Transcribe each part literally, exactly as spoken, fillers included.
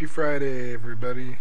Happy Friday, everybody.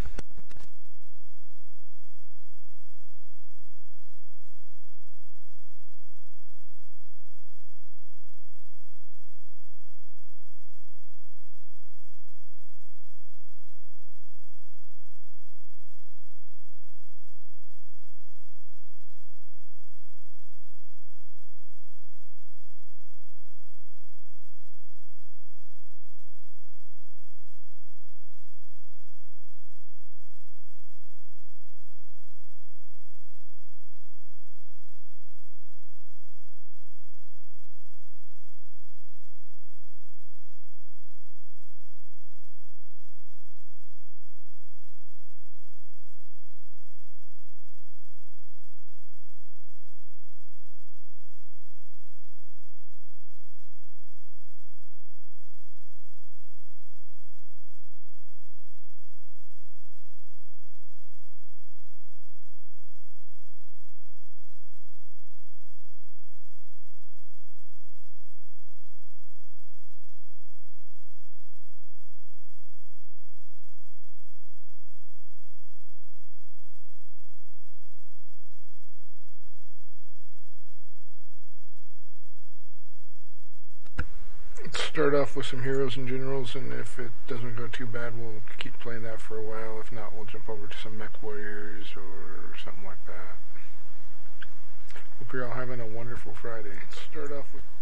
Let's start off with some heroes and generals, and if it doesn't go too bad, we'll keep playing that for a while. If not, we'll jump over to some mech warriors or something like that. Hope you're all having a wonderful Friday. Let's start off with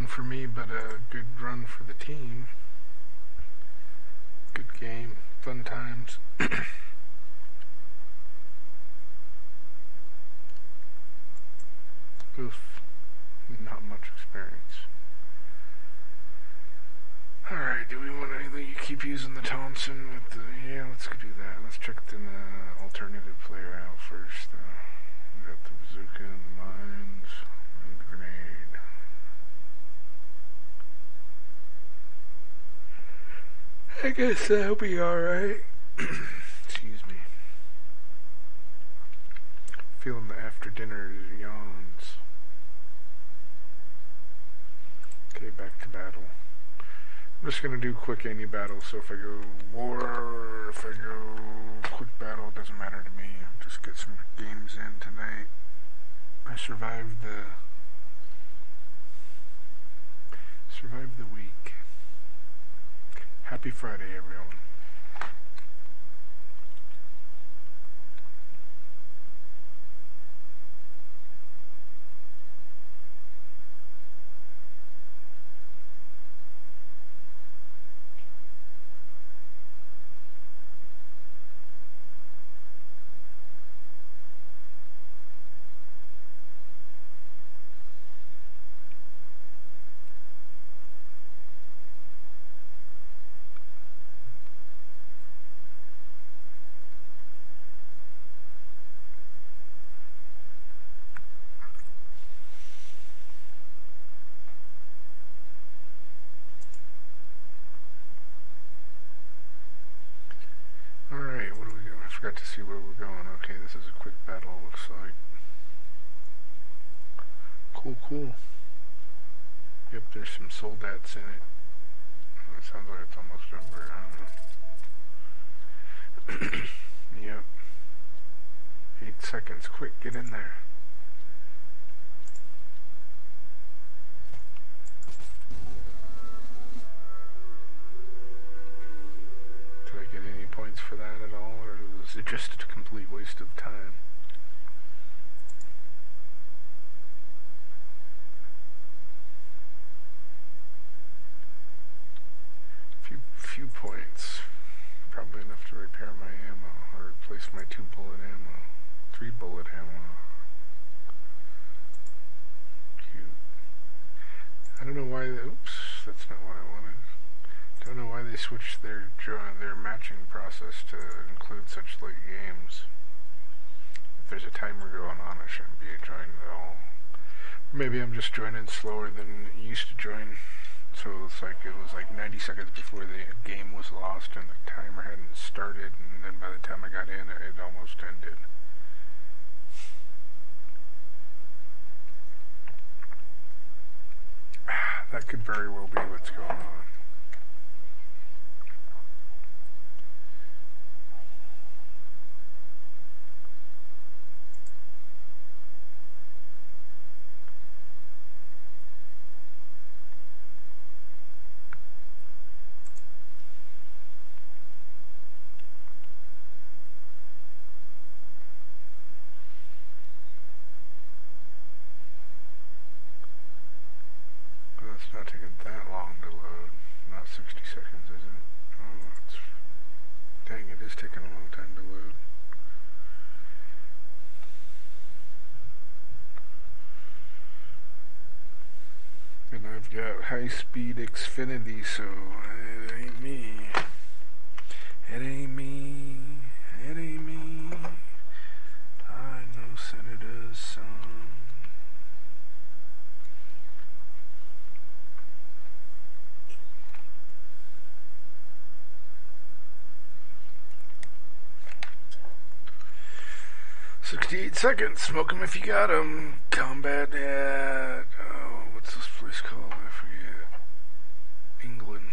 run for me, but a good run for the team. Good game, fun times. Oof, not much experience. Alright, do we want to you keep using the Thompson with the, yeah, let's do that. Let's check the uh, alternative player out first. Uh, we got the bazooka and the mines and the grenade. I guess that'll be alright. Excuse me. Feeling the after dinner yawns. Okay, back to battle. I'm just going to do quick any battle, so if I go war or if I go quick battle, it doesn't matter to me. I'll just get some games in tonight. I survived the survived the week. Happy Friday, everyone. Got to see where we're going. Okay, this is a quick battle, looks like. Cool, cool. Yep, there's some soldats in it. It sounds like it's almost over. I don't know. Yep. Eight seconds. Quick, get in there. Did I get any points for that at all, or was it just a complete waste of time? Few, few points. Probably enough to repair my ammo, or replace my two bullet ammo. Three bullet ammo. Cute. I don't know why, they, oops, that's not what I wanted. Don't know why they switched their their matching process to include such late games. If there's a timer going on, I shouldn't be joining at all. Maybe I'm just joining slower than it used to join. So it's like it was like ninety seconds before the game was lost and the timer hadn't started, and then by the time I got in, it, it almost ended. That could very well be what's going on. It's not taking that long to load. Not sixty seconds, is it? Oh, it's, dang, it is taking a long time to load. And I've got high-speed Xfinity, so it ain't me. It ain't me. It ain't me. I know Senator's son. sixty-eight seconds. Smoke 'em if you got 'em. Combat at, oh, what's this place called? I forget. England.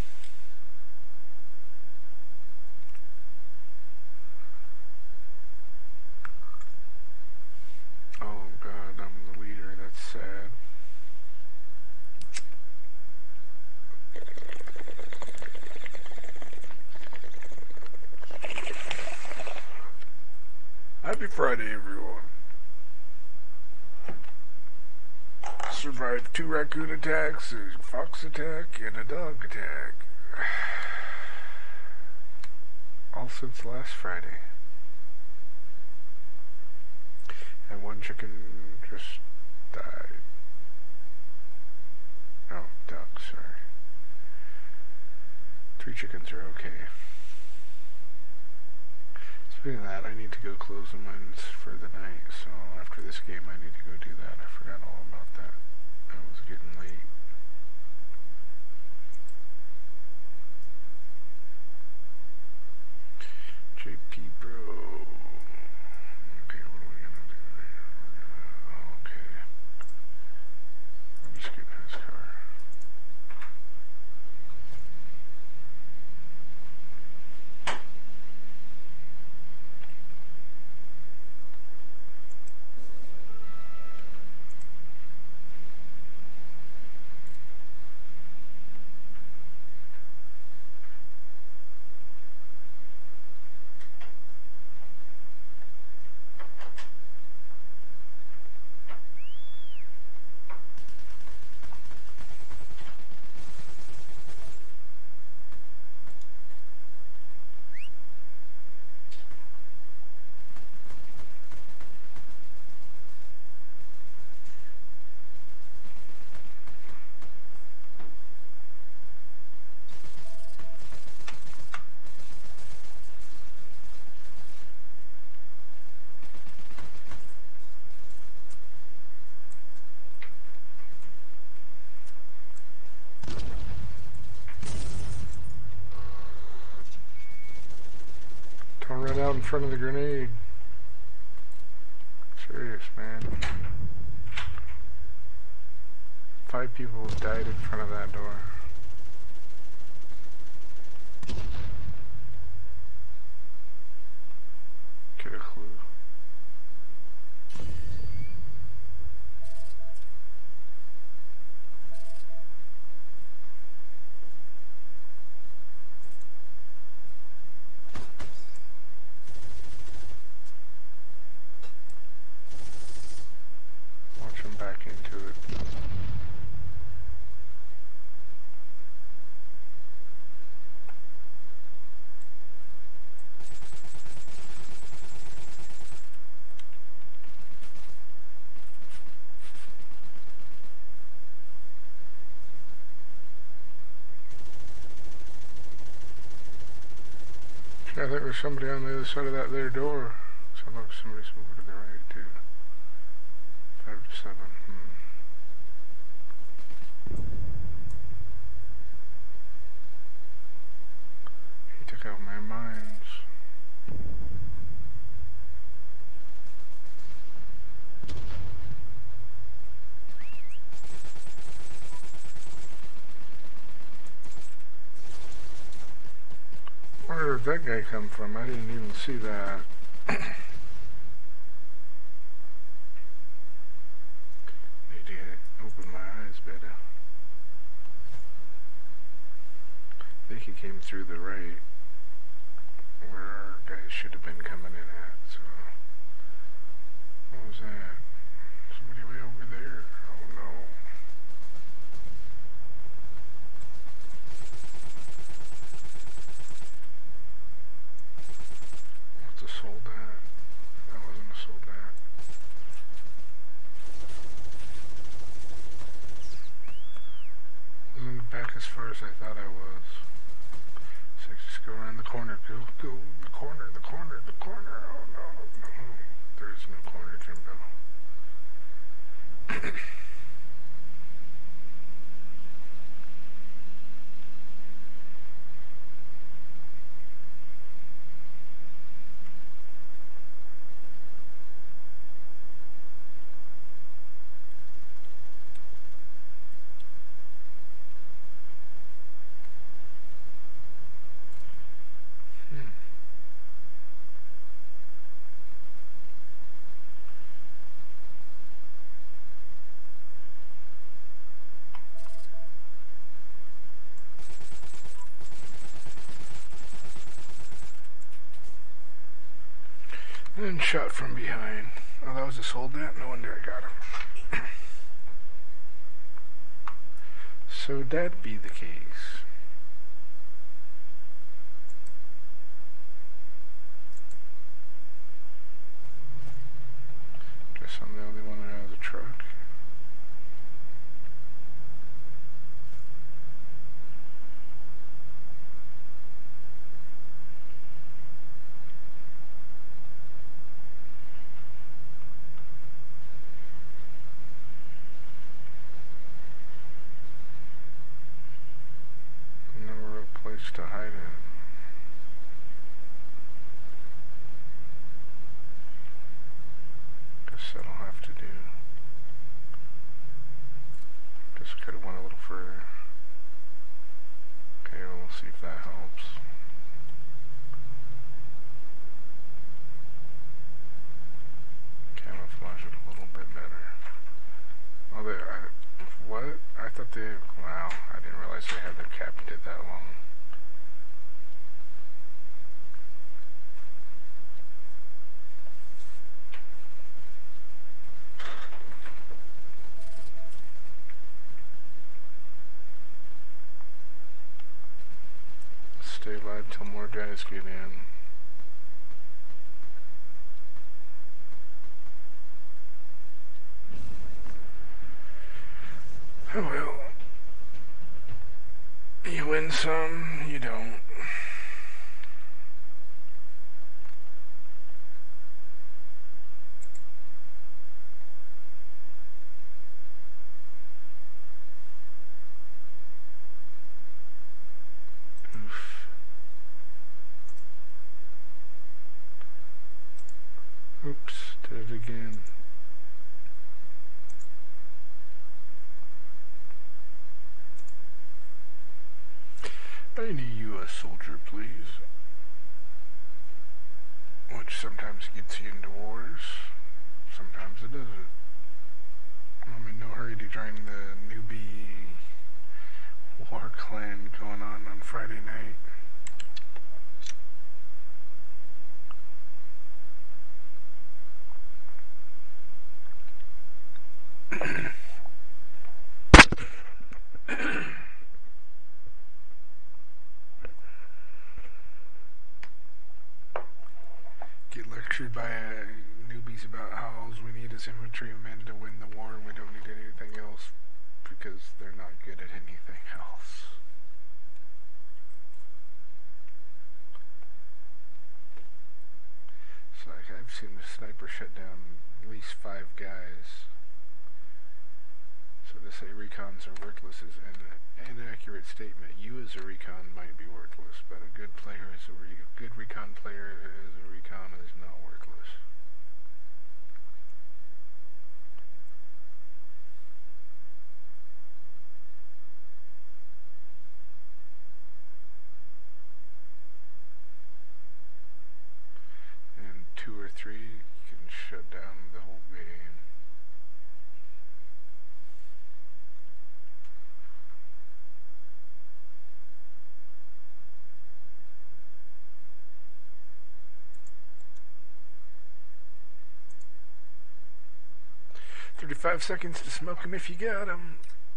Oh God, I'm the leader. That's sad. Happy Friday, everyone. survived two raccoon attacks, a fox attack, and a dog attack. All since last Friday. And one chicken just died. Oh, duck, sorry. Three chickens are okay. Speaking of that, I need to go close the mines for the night, so after this game I need to go do that. I forgot all about that. It was getting late. J P Bro. Okay, what are we gonna do here? We're gonna, oh, okay. I'm just getting his car. Don't run out in front of the grenade. Serious, man. Five people have died in front of that door. Get a clue. Watch him back into it. I think there's somebody on the other side of that there door. So look, somebody's moving to the right too. Five to seven. Hmm. He took out my mines. Where did that guy come from? I didn't even see that. Need to open my eyes better. I think he came through the right, where our guys should have been coming in at, so. What was that? Somebody way over there. Oh no. What's a soldat? That wasn't a soldat. Wasn't back as far as I thought I was. So just go around the corner. Go, go, the corner, the corner, the corner. Oh no, no. There is no corner, Jimbo. And shot from behind. Oh, that was a soldat? No wonder I got him. So that be the case. Guess I'm the only one that has a truck. No real place to hide it. Guess that'll have to do. Guess I could have went a little further. Okay, well, we'll see if that helps. Camouflage it a little bit better. Oh, they, I, what? I thought they, wow, I didn't realize they had their cap did that long. Stay live till more guys get in. Oh well. You win some, you don't. Oof. Oops, did it again. I need you a soldier, please. Which sometimes gets you into wars, sometimes it doesn't. I'm in no hurry to join the newbie war clan going on on Friday night. Get lectured by uh, newbies about how all we need is infantrymen to win the war and we don't need anything else because they're not good at anything else. It's like I've seen the sniper shut down at least five guys. So to say recons are worthless is an inaccurate statement. You as a recon might be worthless, but a good player is a re good recon player as a recon is not worthless. And two or three can shut down the whole game. thirty-five seconds to smoke him if you got him.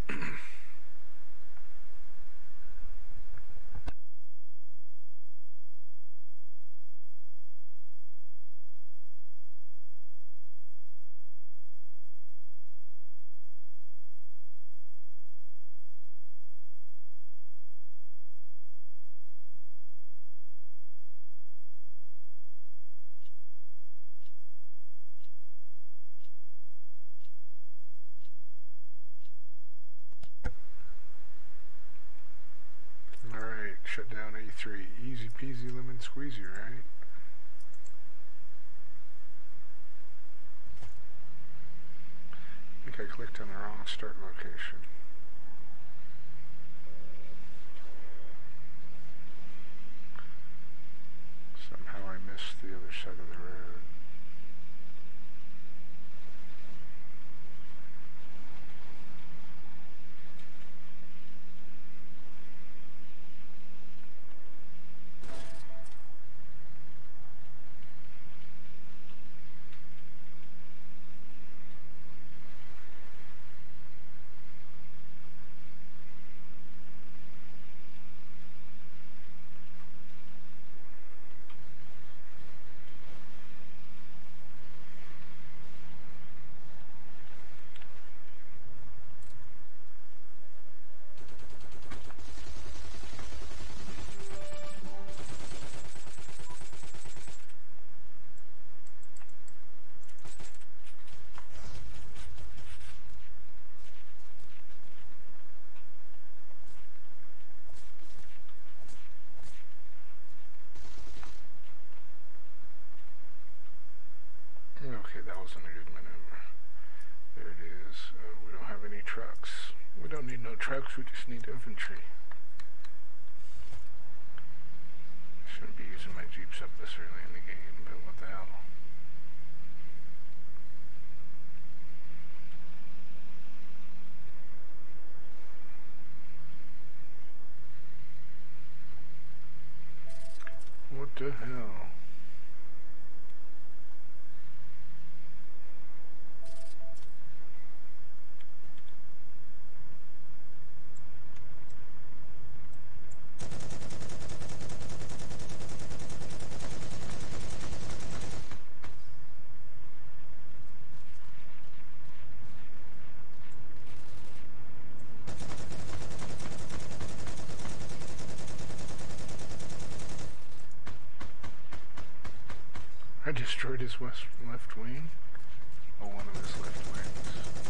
Alright, shut down A three. Easy peasy lemon squeezy, right? I think I clicked on the wrong start location. Somehow I missed the other side of the road. wasn't a good maneuver. There it is. Uh, we don't have any trucks. We don't need no trucks, we just need infantry. Shouldn't be using my jeeps up this early in the game, but what the hell. What the hell? I destroyed his west left wing. Oh, one of his left wings.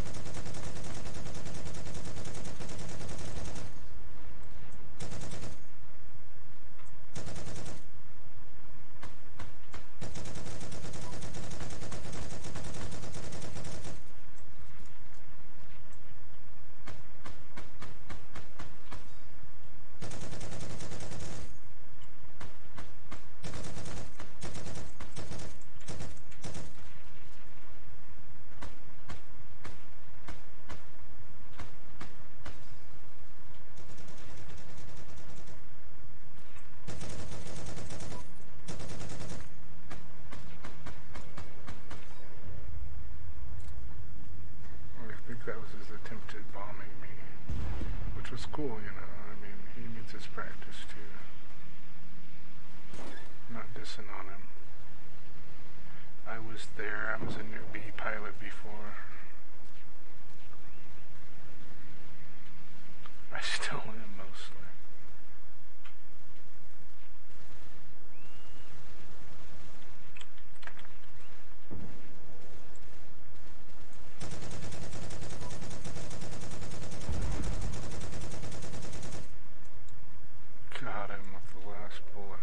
I think that was his attempt at bombing me, which was cool, you know. I mean, he needs his practice too. Not dissing on him. I was there, I was a newbie pilot before. I still am mostly. Got him with the last bullet.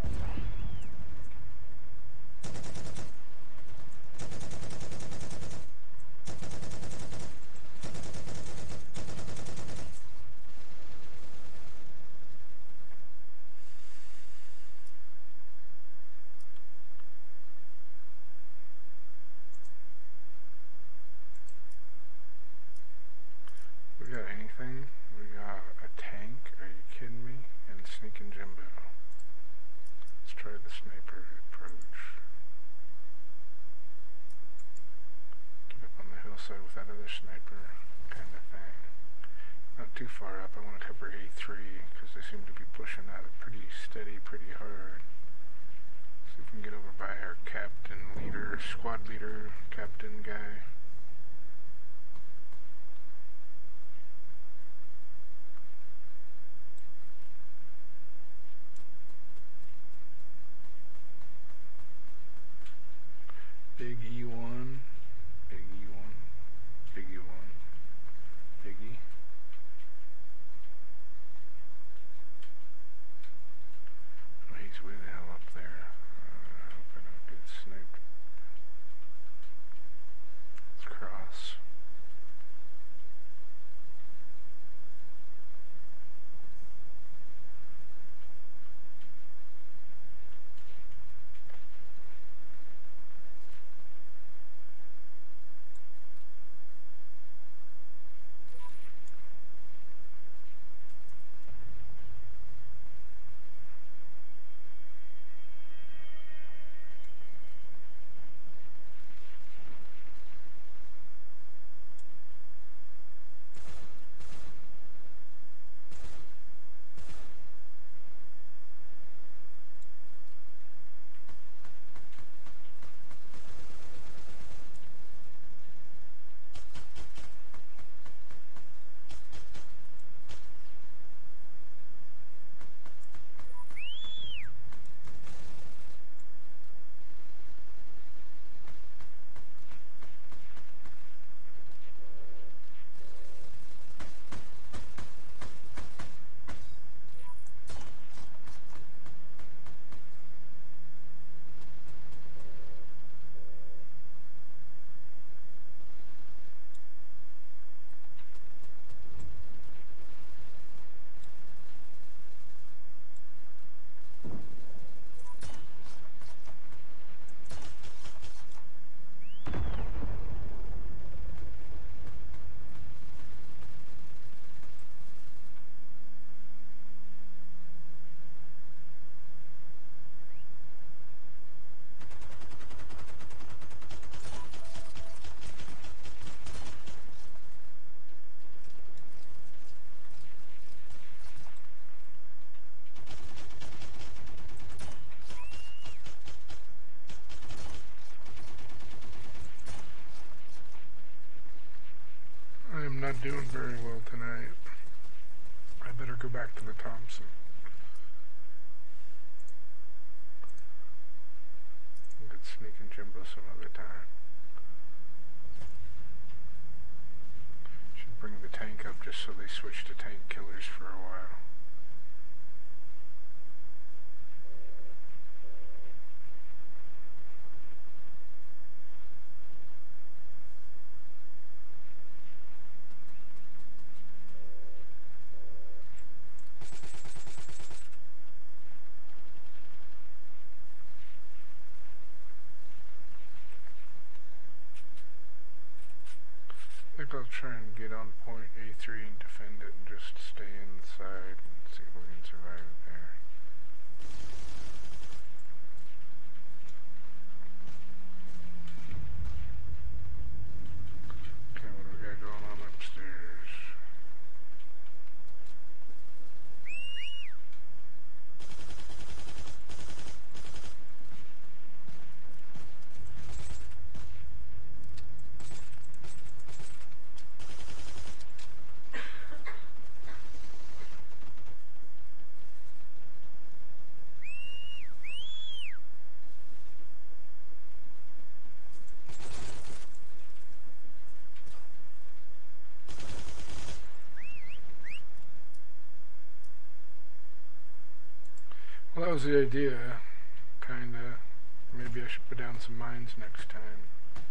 We got anything? We got a tank, are you kidding me? And sneaking Jimbo. Let's try the sniper approach. Get up on the hillside with that other sniper kind of thing. Not too far up, I want to cover A three because they seem to be pushing at it pretty steady, pretty hard. See if we can get over by our captain, leader, squad leader, captain guy. Big E one, big E one, big E one, big E. Oh, he's way the hell up there. Uh, I hope I don't get sniped. Let's cross. doing very well tonight. I better go back to the Thompson. I could sneak in Jimbo some other time. Should bring the tank up just so they switch to tank killers for a while. I think I'll try and get on point A three and defend it and just stay inside and see if we can survive it there. Okay, what do we got going on upstairs? Well, that was the idea, kinda. Maybe I should put down some mines next time.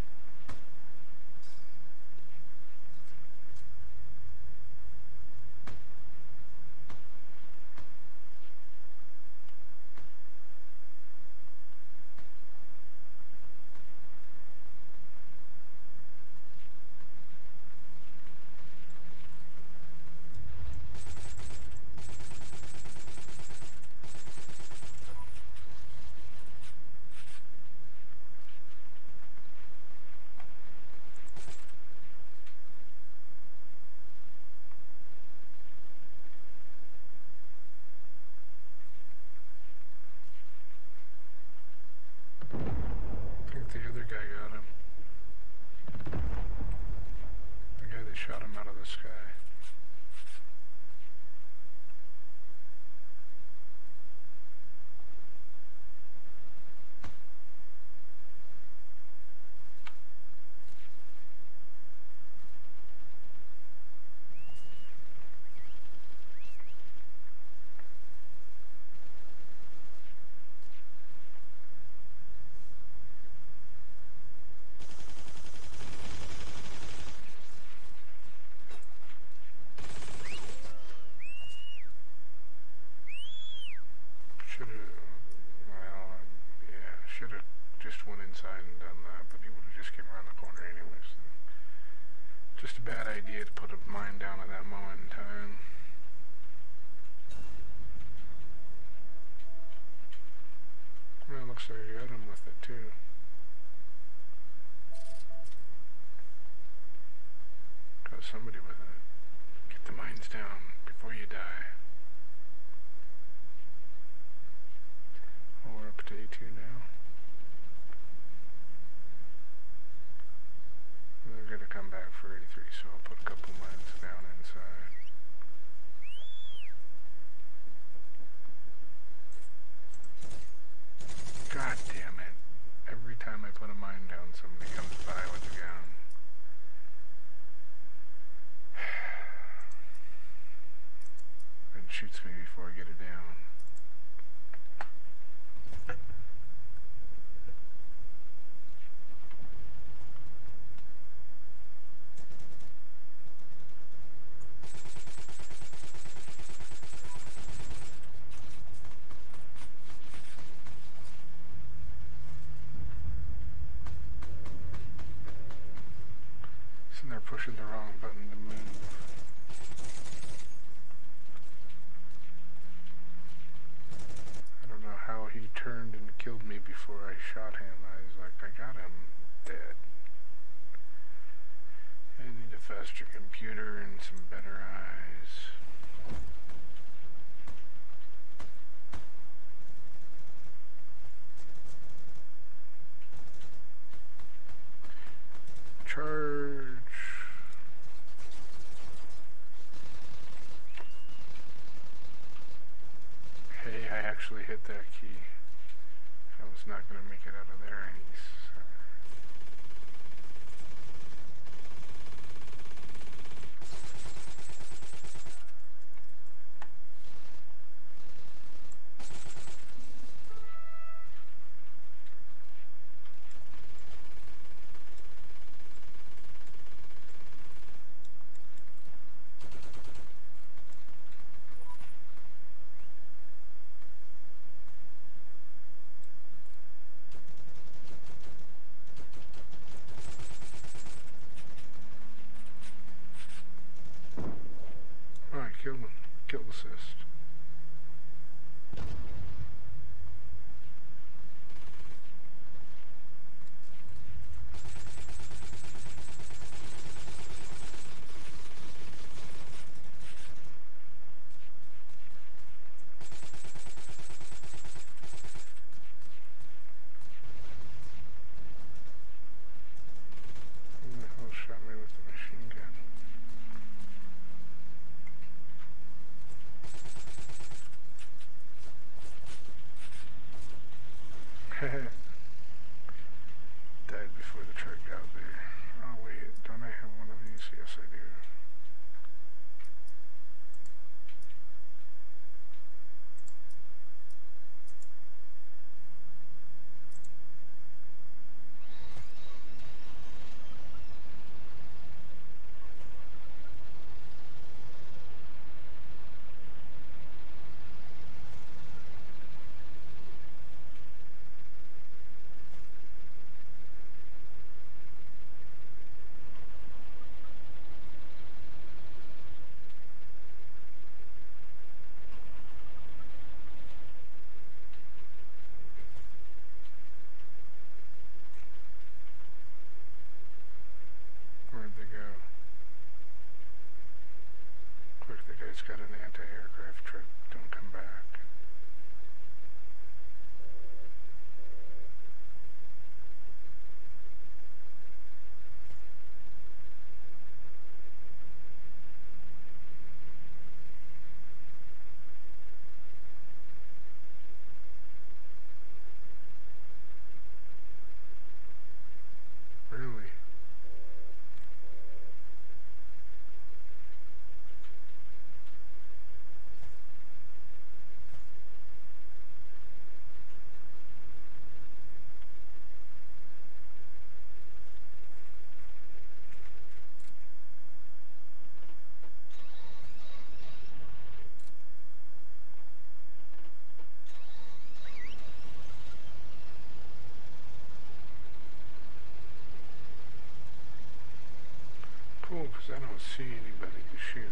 The other guy got him. The guy that shot him out of the sky. Just went inside and done that, but he would have just came around the corner anyways. Just a bad idea to put a mine down at that moment in time. Well, it looks like I got him with it too. Got somebody with it. Get the mines down before you die. Oh, we're up to A two now. They're going to come back for A three, so I'll put a couple mines down inside. God damn it. Every time I put a mine down, somebody comes by with a gun. And shoots me before I get it down. And they're pushing the wrong button to move. I don't know how he turned and killed me before I shot him. I was like, I got him dead. I need a faster computer and some better eyes. Charge. actually hit that key. I was not going to make it out of there any. So. Alright, kill him. Kill the cyst. Who the hell shot me with the machine gun? Died before the truck got there. Oh wait, don't I have one of these? Yes I do. Where'd they go? Quick, the guy's got an anti-aircraft truck. Don't come back. Really? Cool, because I don't see anybody to shoot.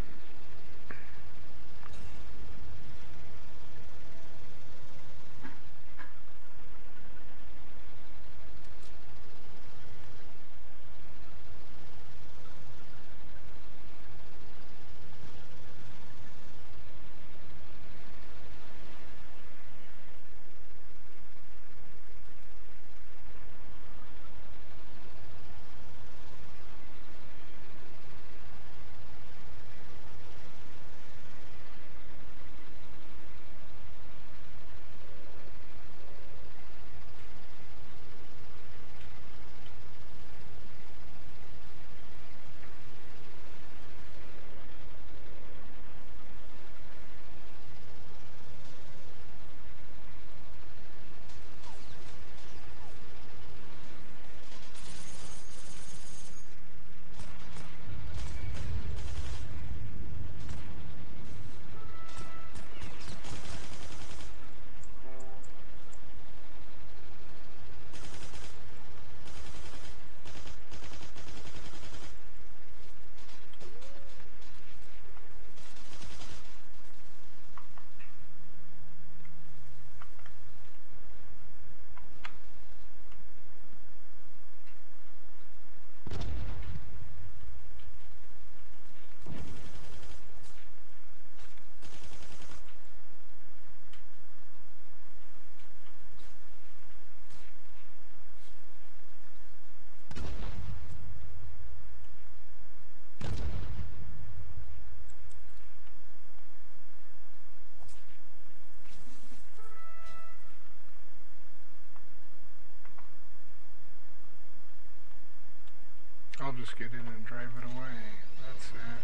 just get in and drive it away. That's it.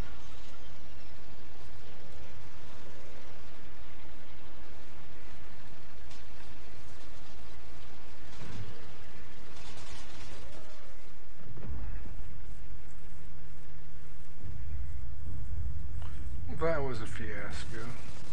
Well, that was a fiasco.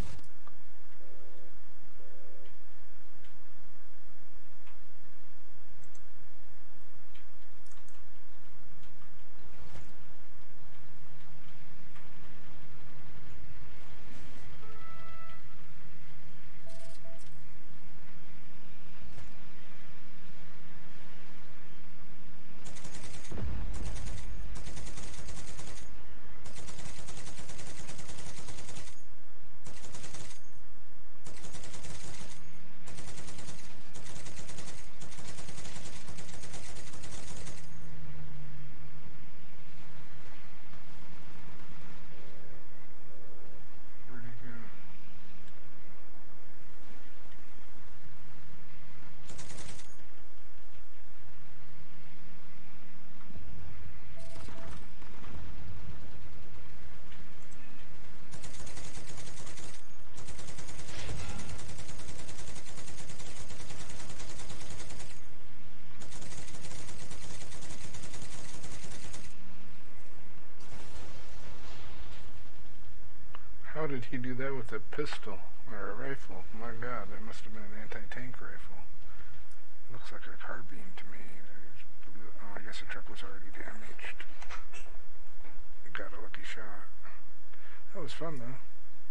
How did he do that with a pistol or a rifle? My God, that must have been an anti-tank rifle. Looks like a carbine to me. Oh, I guess the truck was already damaged. Got a lucky shot. That was fun though.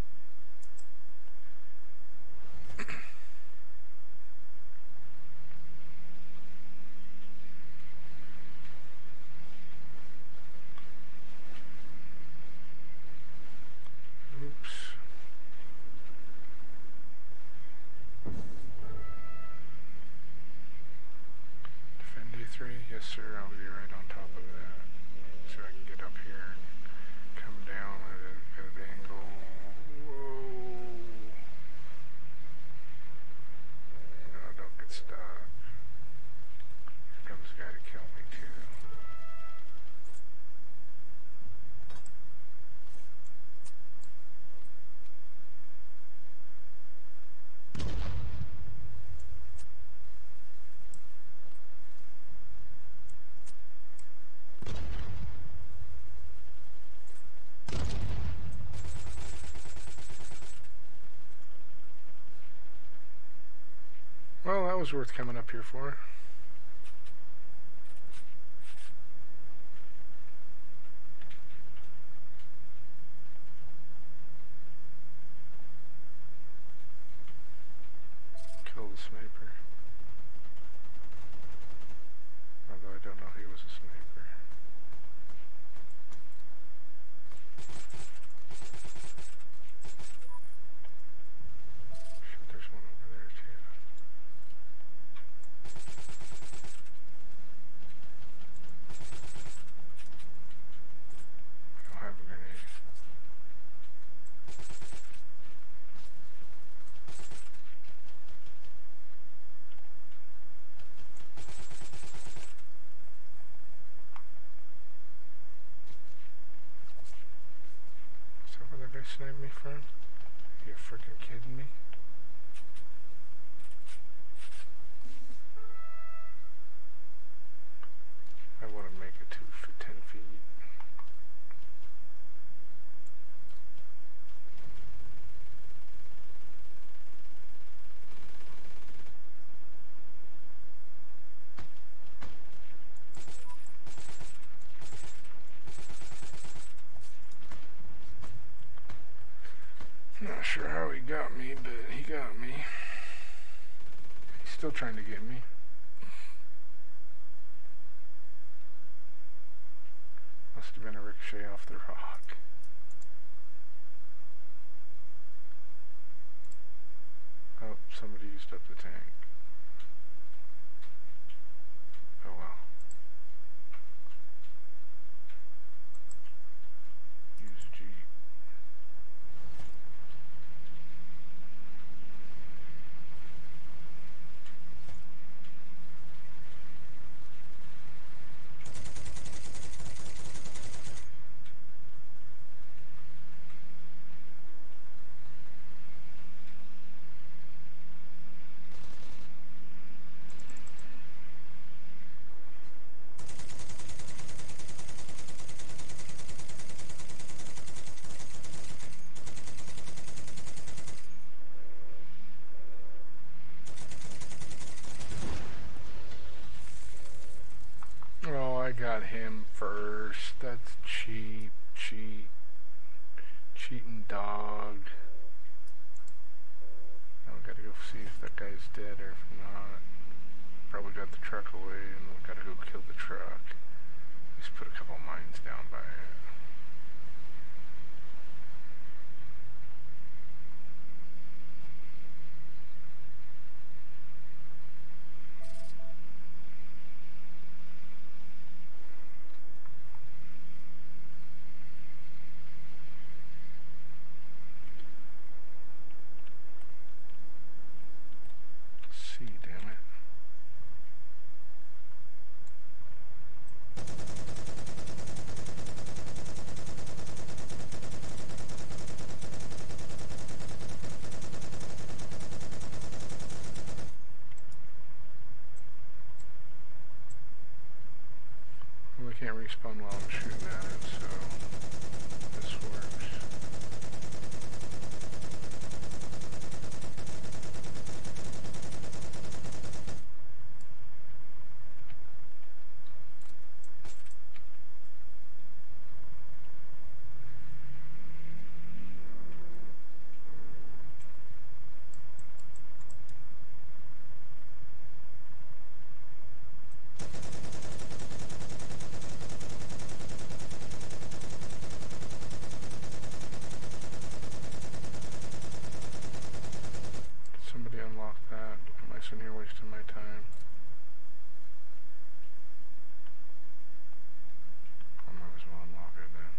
Oops. Defend D three? Yes sir, I'll be right on top of that. So I can get up here and come down at, a, at an angle. Whoa. No, don't get stuck. Here comes a guy to kill me too. Well, that was worth coming up here for. Kill the sniper. Although I don't know he was a sniper. Shit, there's one over there too. I don't have a grenade. Is that where that guy sniped me from? Are you freaking kidding me? I want to make it to for ten feet. Not sure how he got me, but he got me. He's still trying to get me. Must have been a ricochet off the rock. Oh, somebody used up the tank. Oh well. Use a Jeep. got him first. That's cheap, cheat, cheating dog. Now we gotta go see if that guy's dead or if not. Probably got the truck away and we gotta go kill the truck. Just put a couple mines down by it. See, damn it. Well, I can't respawn while I'm shooting at it, so this works. Somebody unlock that. Am I sitting here wasting my time? I might as well unlock it then.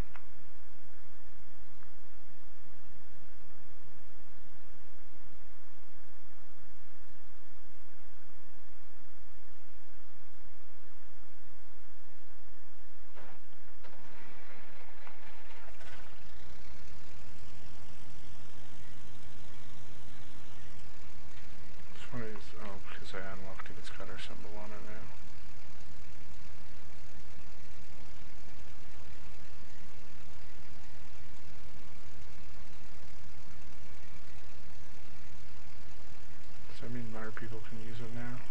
It's funny, it's, oh, because I unlocked it, it's got our symbol on it now. Does that mean more people can use it now?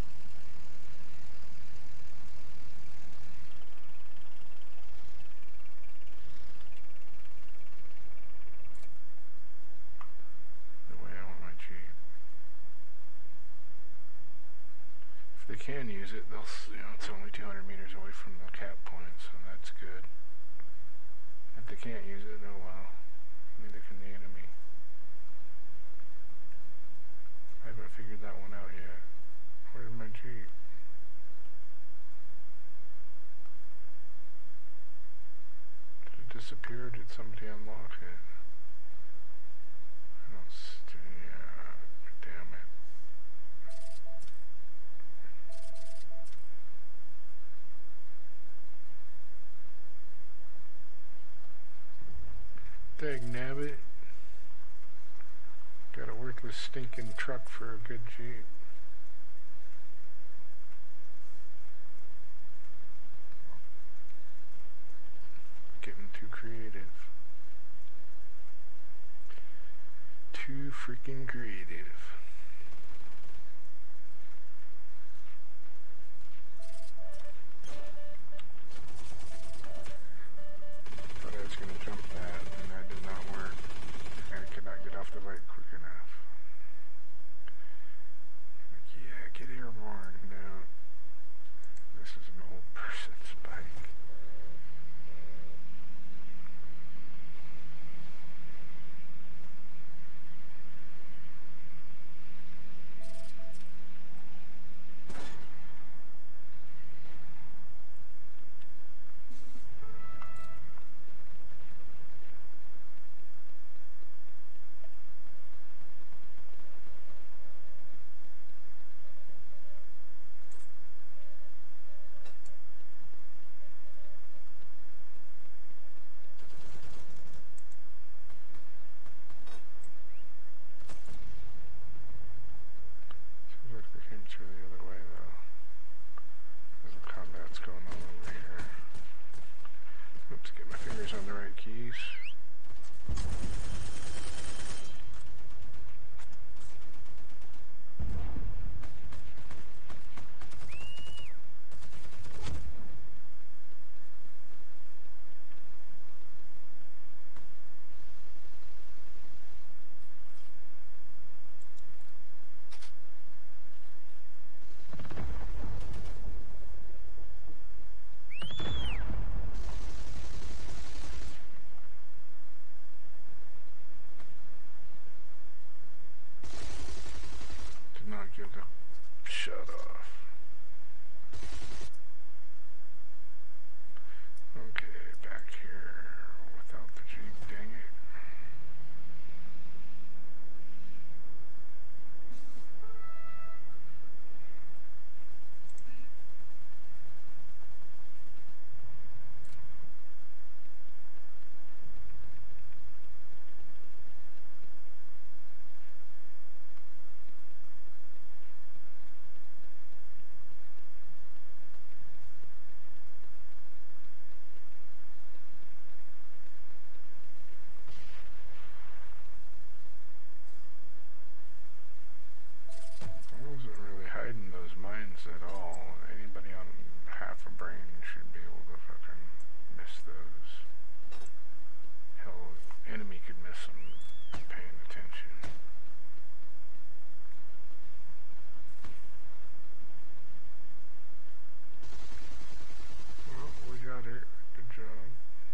The way I want my Jeep. If they can use it, they'll, you know, it's only two hundred meters away from the cap point, so that's good. If they can't use it, oh well. Neither can the enemy. I haven't figured that one out yet. Where's my Jeep? Did it disappear or did somebody unlock it? I don't see. Yeah, damn it. Dang nabbit. Got a worthless stinking truck for a good Jeep. Getting too creative. Too freaking creative. Thought I was going to jump that, and that did not work. And I could not get off the bike quick enough. Like, yeah, get airborne. No. This is an old person's bike. make you look. Shut off. Okay, back here without the Jeep, dang it. I wasn't really hiding those mines at all. Anybody on half a brain should be able to fucking miss those. Hell, enemy could miss them paying attention. Well, we got it. Good job.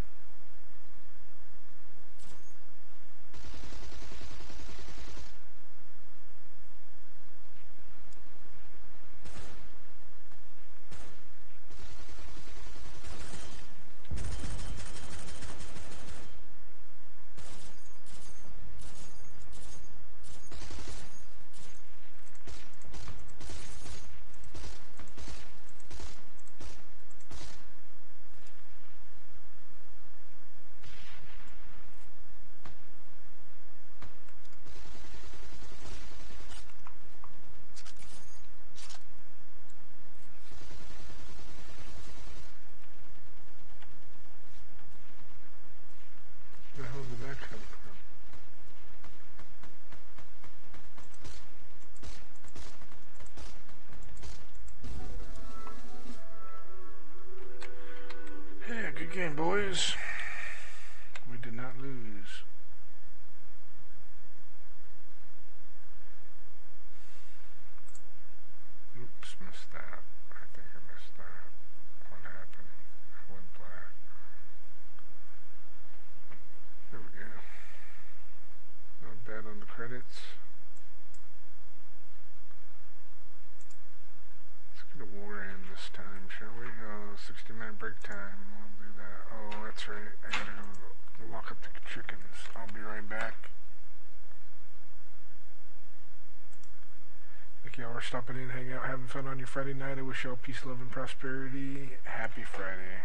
Where the hell did that come from? Yeah, good game, boys. We did not lose. Oops, missed that. I think I missed that. What happened? I went black. There we go. Not bad on the credits. Let's get a war in this time, shall we? Oh, sixty minute break time. We'll do that. Oh, that's right. I gotta go lock up the chickens. I'll be right back. Thank y'all for stopping in, hanging out, having fun on your Friday night. I wish y'all peace, love, and prosperity. Happy Friday.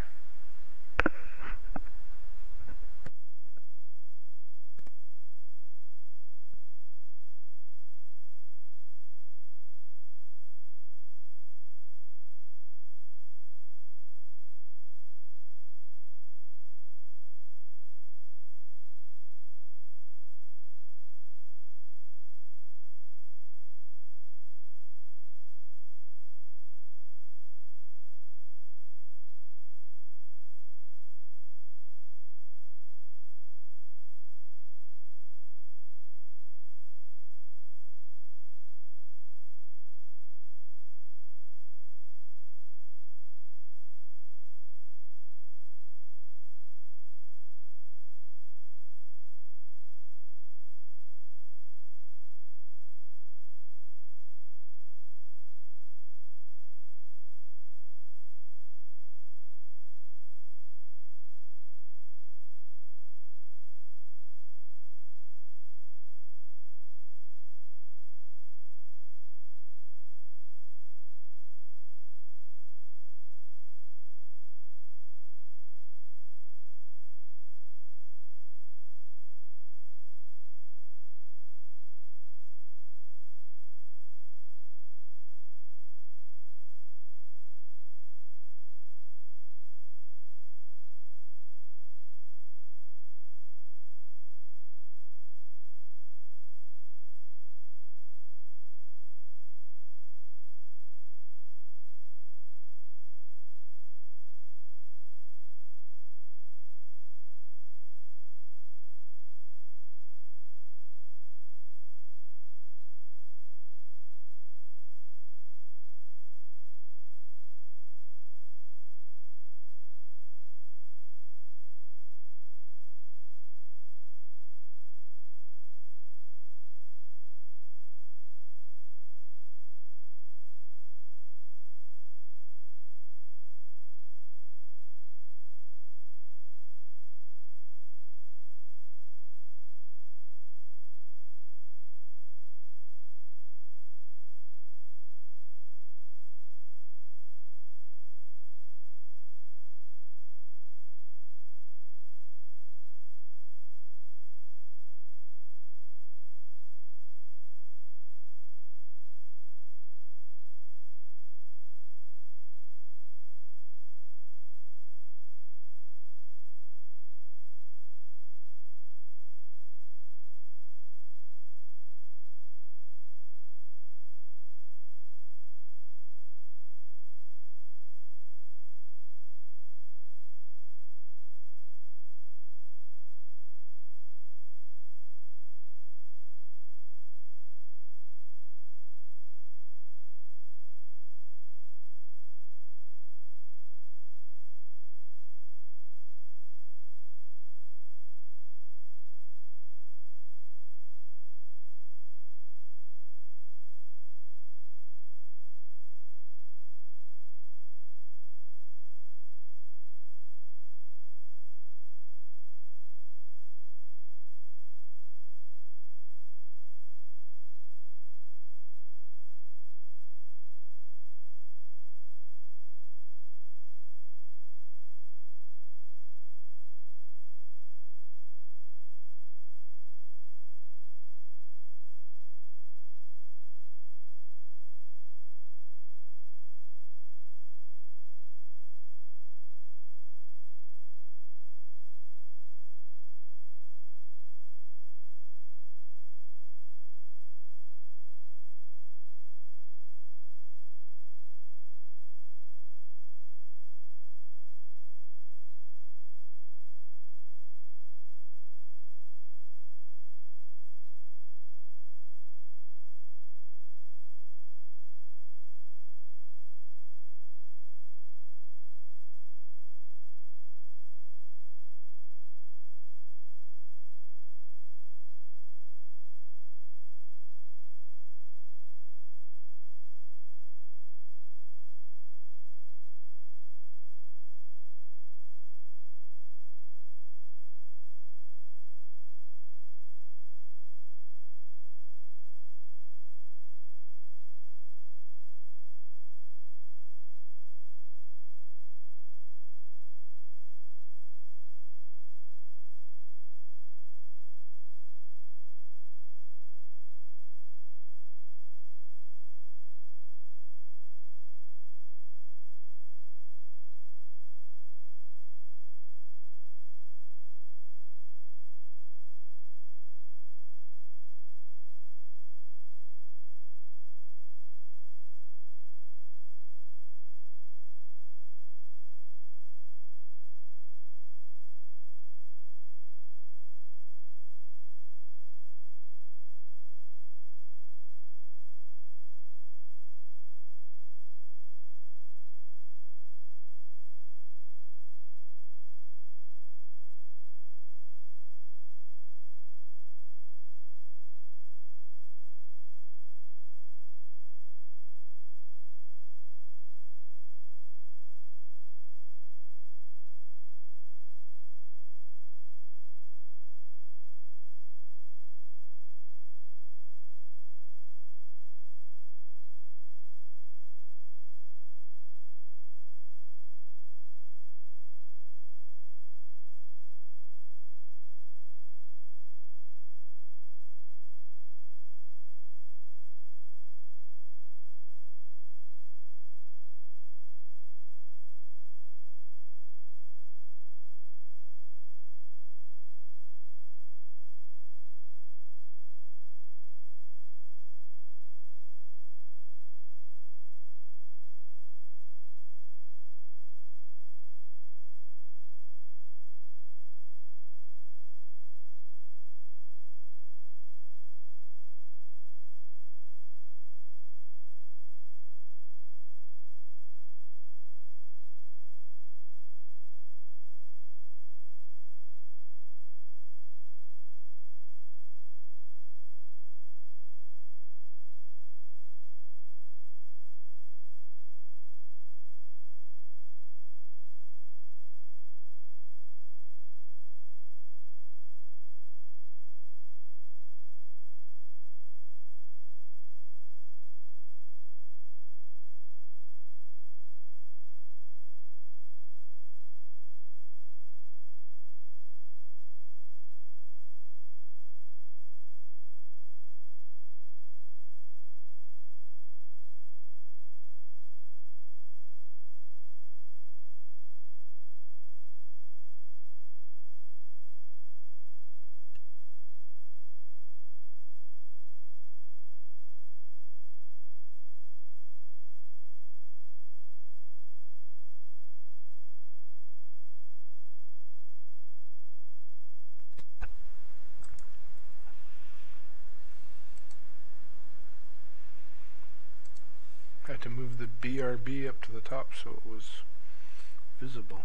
had to move the B R B up to the top so it was visible.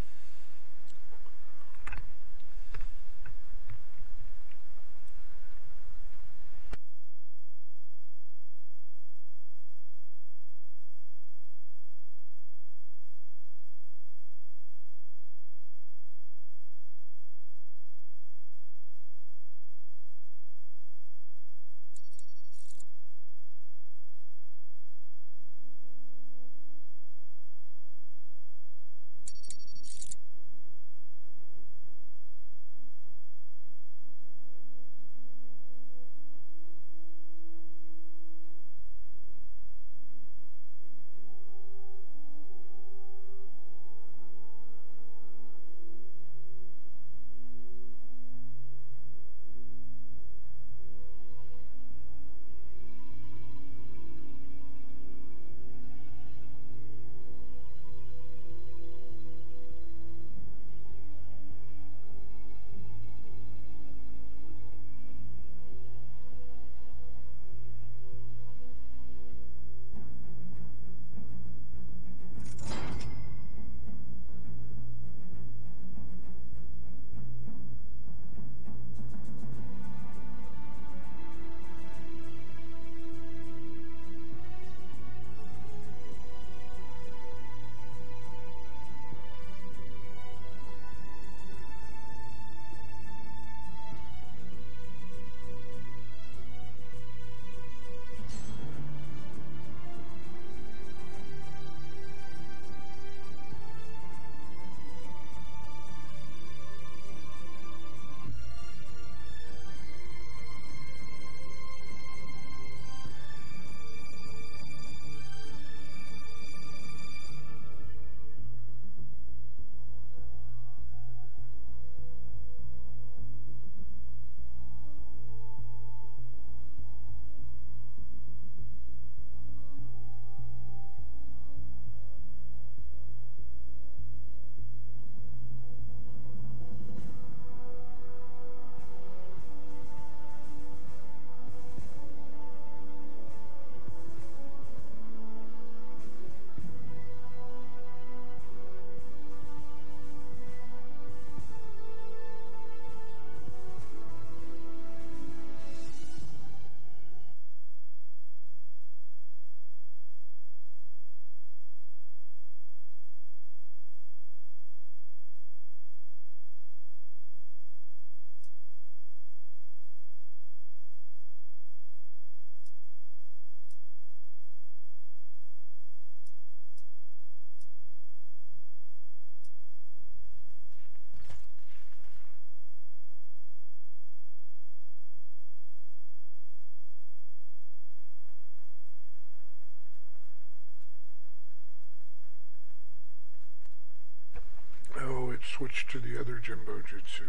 Switched to the other Jimbo Jitsu.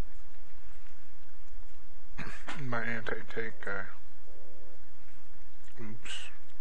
My anti-tank guy. Oops.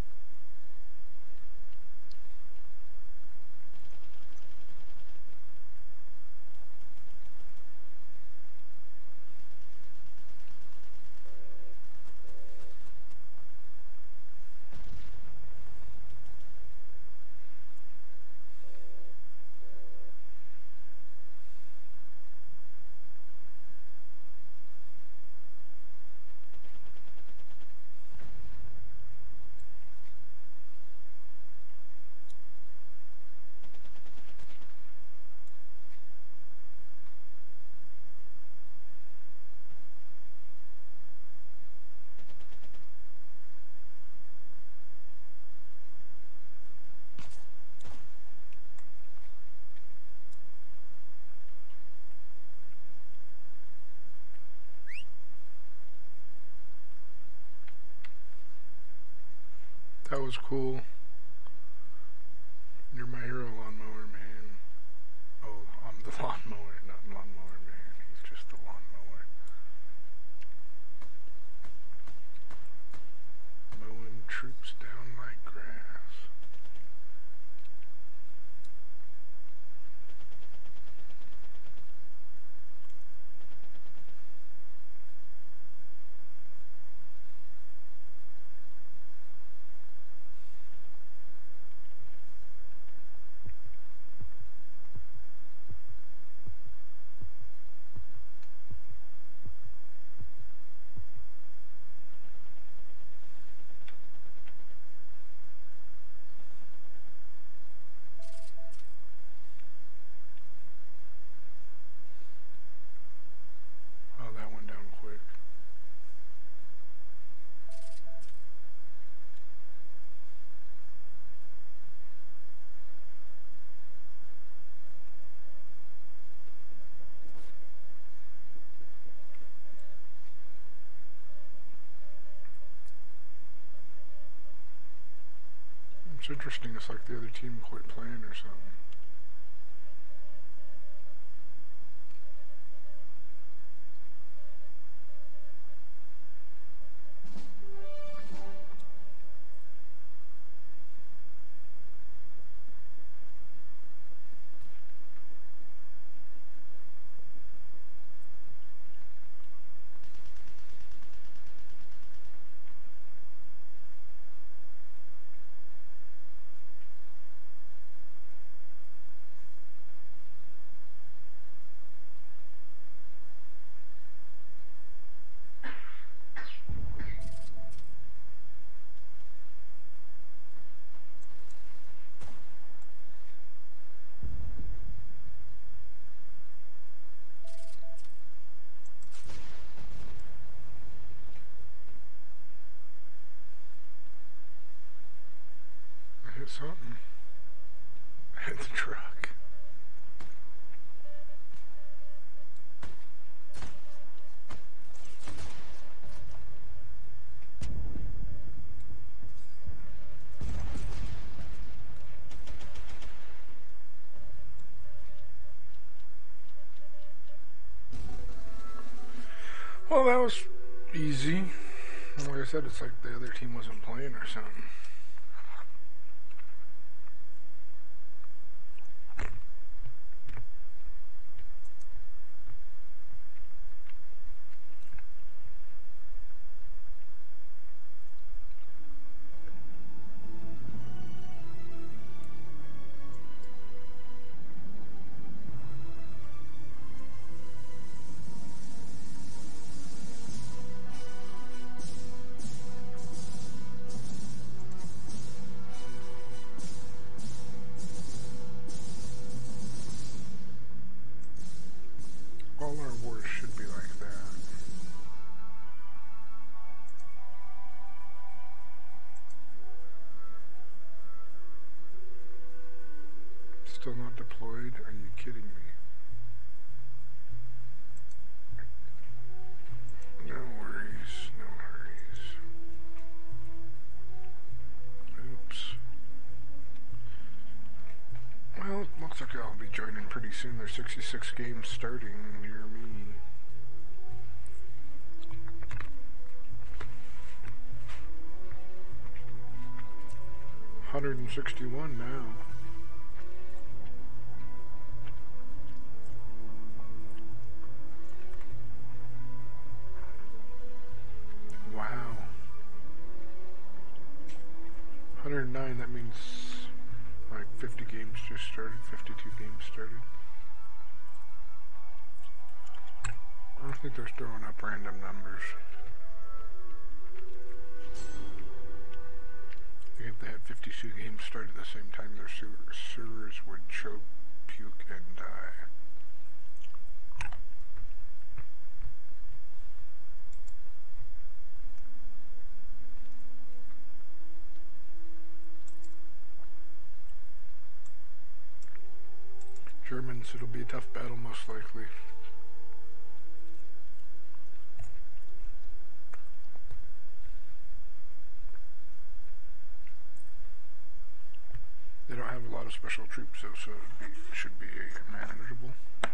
That was cool. You're my hero, lawnmower man. Oh, I'm the lawnmower, not lawnmower man. He's just the lawnmower. Mowing troops down like grass. It's interesting, it's like the other team quit playing or something. I hit something. I hit the truck. Well, that was easy. Like I said, it's like the other team wasn't playing or something. All our wars should be like that. Still not deployed? Are you kidding me? No worries, no worries. Oops. Well, it looks like I'll be joining pretty soon. There's sixty-six games starting near me. one hundred sixty-one now. Wow. one hundred nine, that means like fifty games just started, fifty-two games started. I don't think they're throwing up random numbers. I think if they had fifty-two games started at the same time, their servers would choke, puke, and die. Germans, it'll be a tough battle most likely. They don't have a lot of special troops though, so it be, should be manageable.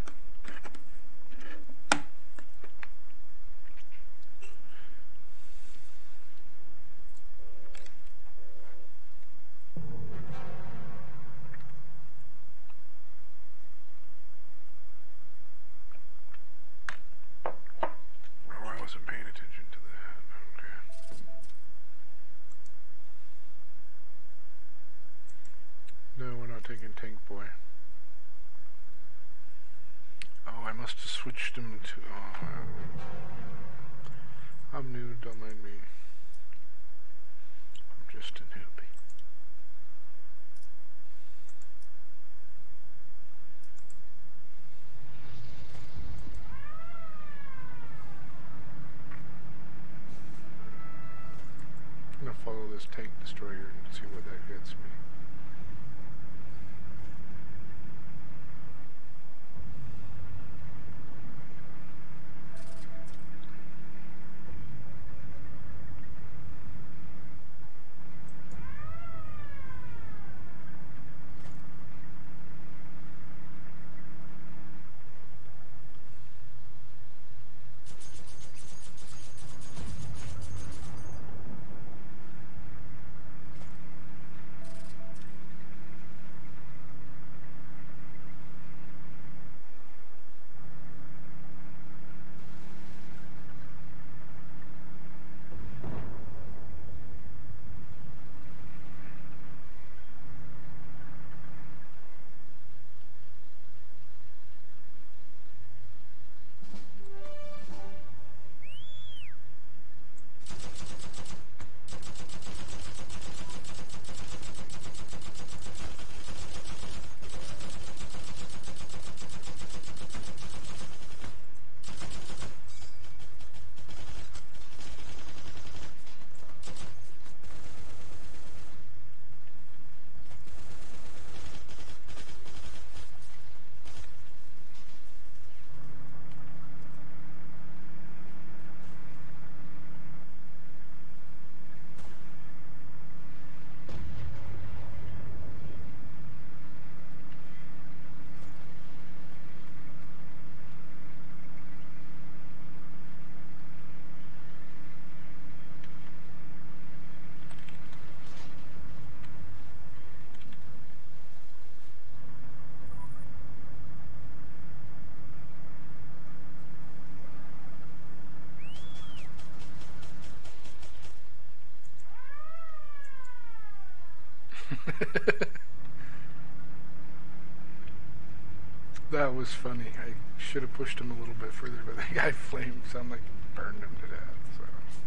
Taking Tank Boy. Oh, I must have switched him to... Oh, I'm new, don't mind me. I'm just a newbie. I'm gonna follow this tank destroyer and see what that gets me. That was funny. I should have pushed him a little bit further, but the guy flamed, sounded like he burned him to death. So.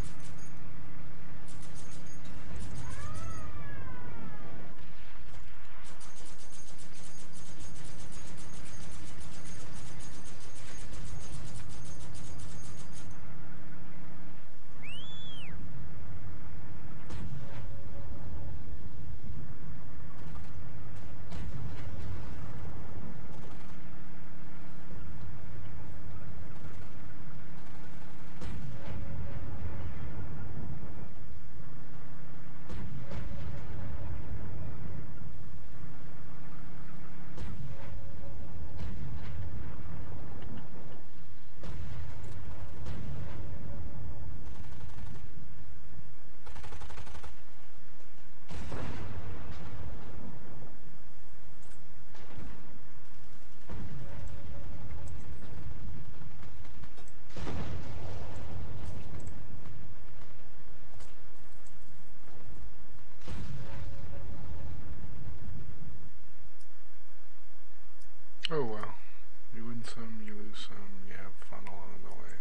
Oh well. You win some, you lose some, you have fun along the way.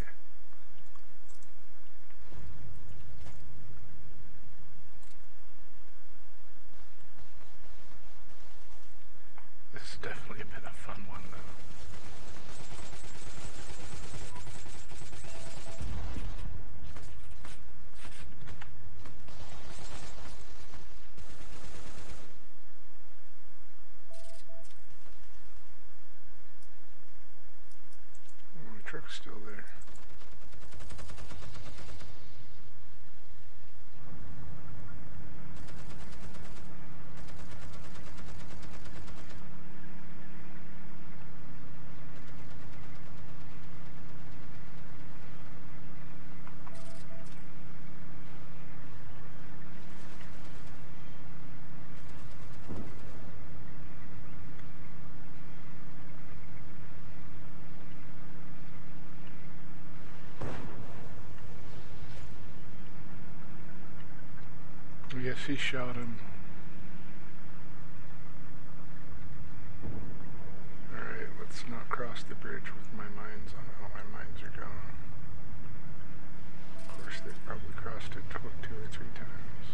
This has definitely been a fun one though. Truck's still there. I guess he shot him. Alright, let's not cross the bridge with my mines on it. All my mines are gone. Of course, they've probably crossed it two or three times.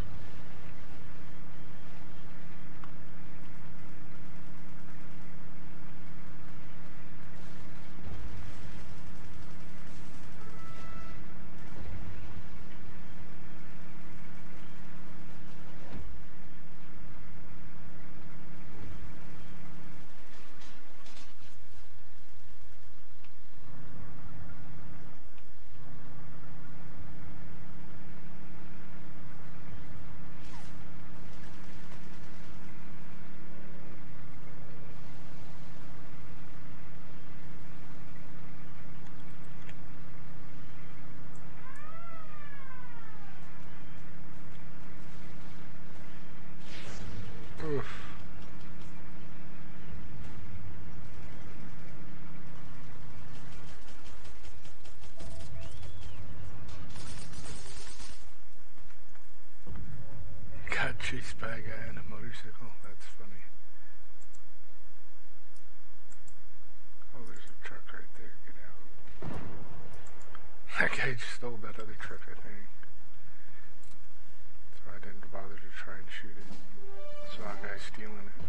Oof. Got chased by a guy on a motorcycle. That's funny. Oh, there's a truck right there. Get out. That guy just stole that other truck, I think. So I didn't bother to try and shoot it. Saw a guy stealing it.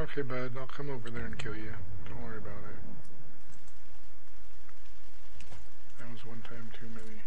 Okay, bud, I'll come over there and kill you. Don't worry about it. That was one time too many.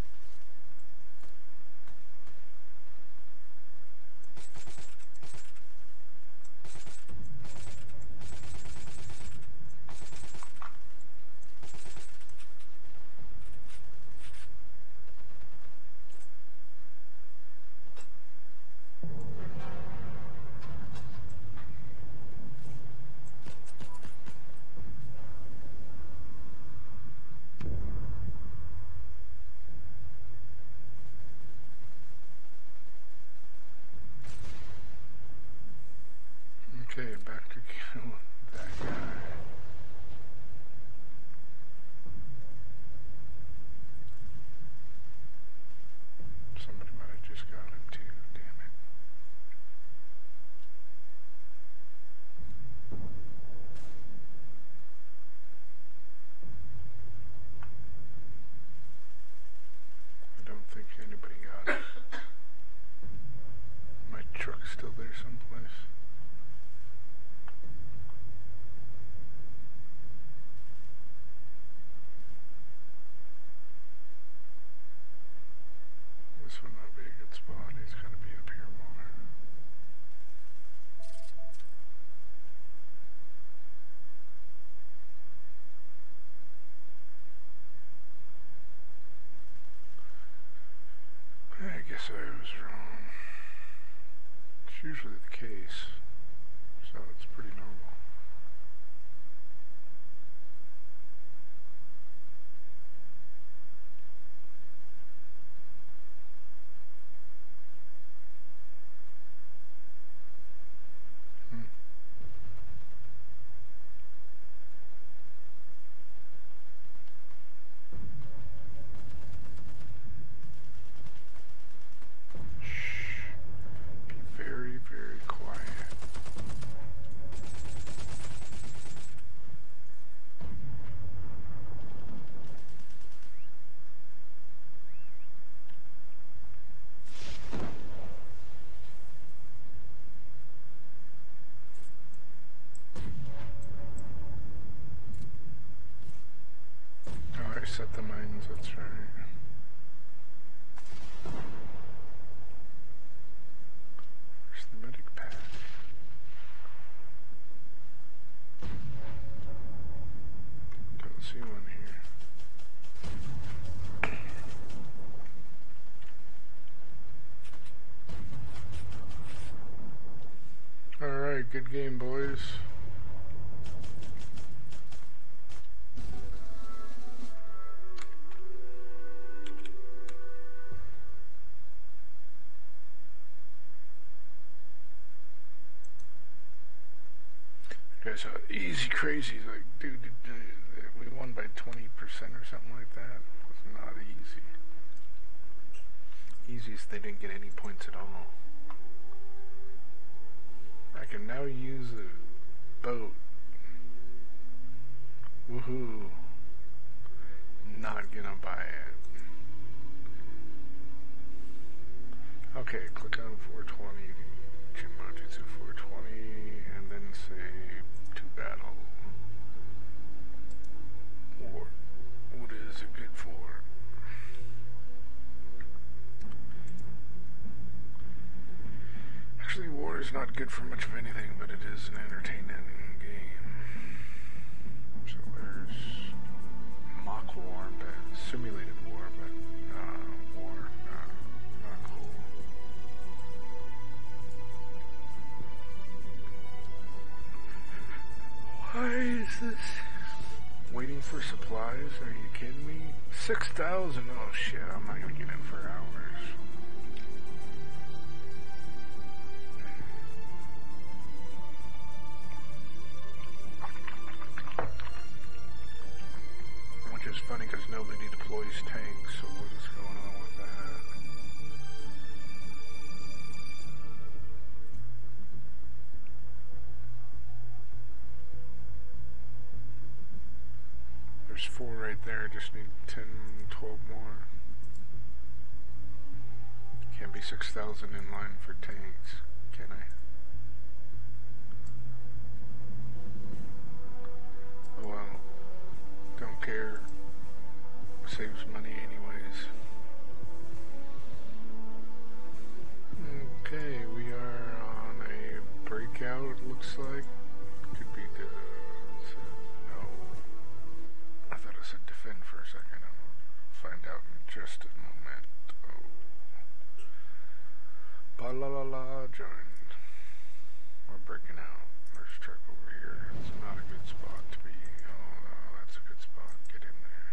Okay, back to kill that guy. Somebody might have just got him too, damn it. I don't think anybody got it. My truck's still there someplace. This would not be a good spot. He's got to be up here more. I guess I was wrong. It's usually the case, so it's pretty normal. Very, very quiet. Oh, I set the mines, that's right. The medic pack. Don't see one here. Alright, good game, boys. Guys, uh, easy crazy, like, dude, dude, dude, we won by twenty percent or something like that. It was not easy. Easiest, they didn't get any points at all. I can now use a boat. Woohoo. Not gonna buy it. Okay, click on four twenty, Jimbo Jitsu four twenty, and then say to battle. War. What is it good for? Actually, war is not good for much of anything, but it is an entertaining game. So there's mock war, but simulated war, but uh, war, uh, not cool. Why is this? Waiting for supplies? Are you kidding me? six thousand? Oh shit, I'm not gonna get in for hours. Which is funny because nobody deploys tanks, so what is going on with that? There's four right there, just need ten, twelve more. Can't be six thousand in line for tanks, can I? Oh well, don't care. Saves money anyways. Okay, we are on a breakout, it looks like. Could be the... no. I thought I said defend for a second. I'll find out in just a moment. Oh. Ba la la la, joined. We're breaking out. There's a truck over here. It's not a good spot to be. Oh, no, that's a good spot. Get in there.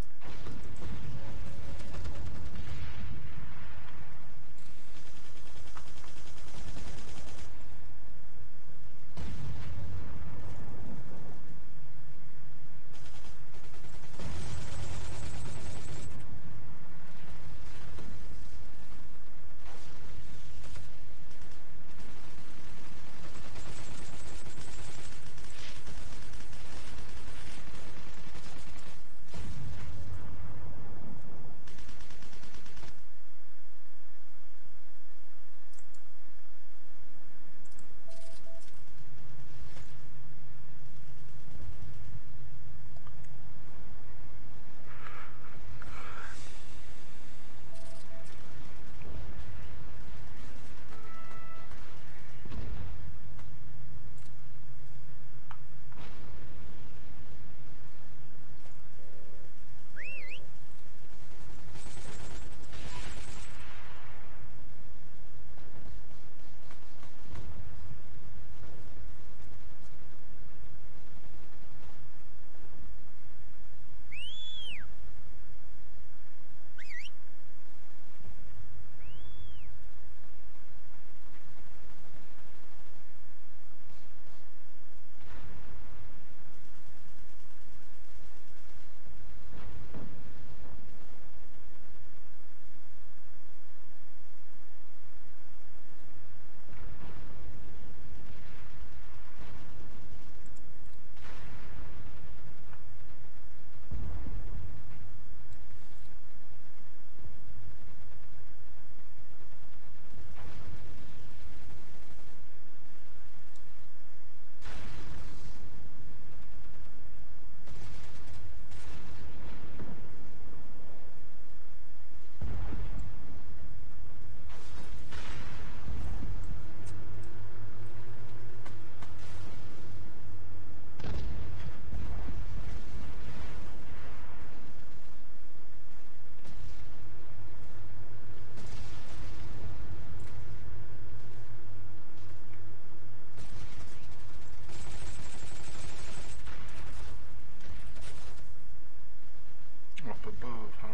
Up above, huh?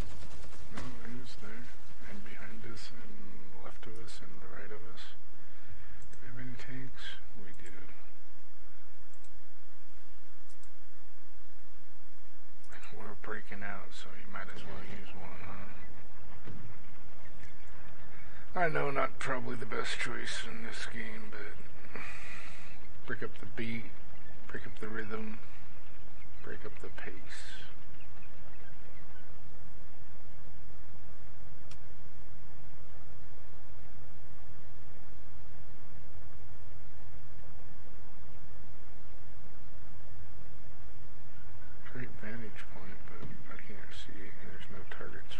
No, it is there. And behind us, and left of us, and the right of us. Do we have any tanks? We do. We're breaking out, so you might as well use one, huh? I know, not probably the best choice in this game, but break up the beat, break up the rhythm, break up the pace. Great vantage point, but I can't see it, and there's no targets.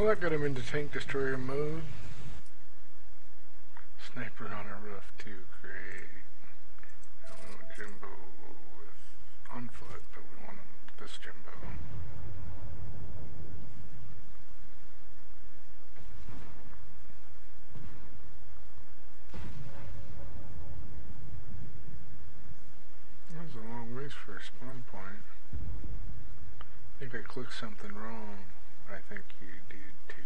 that got him into tank destroyer mode. Sniper on a roof too, great. Hello, Jimbo with on foot, but we want him, this Jimbo. That was a long ways for a spawn point. I think I clicked something wrong. I think you did too.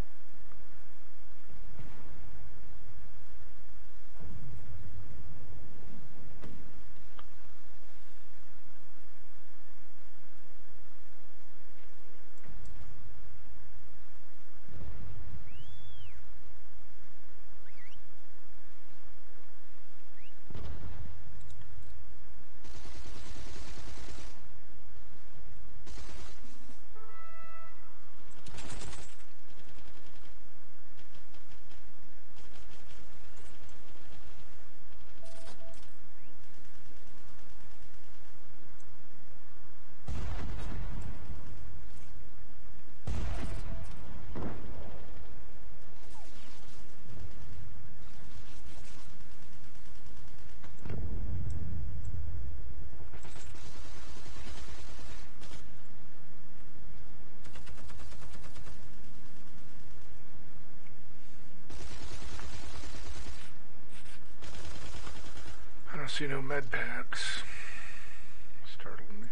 I don't see no med packs. Startled me.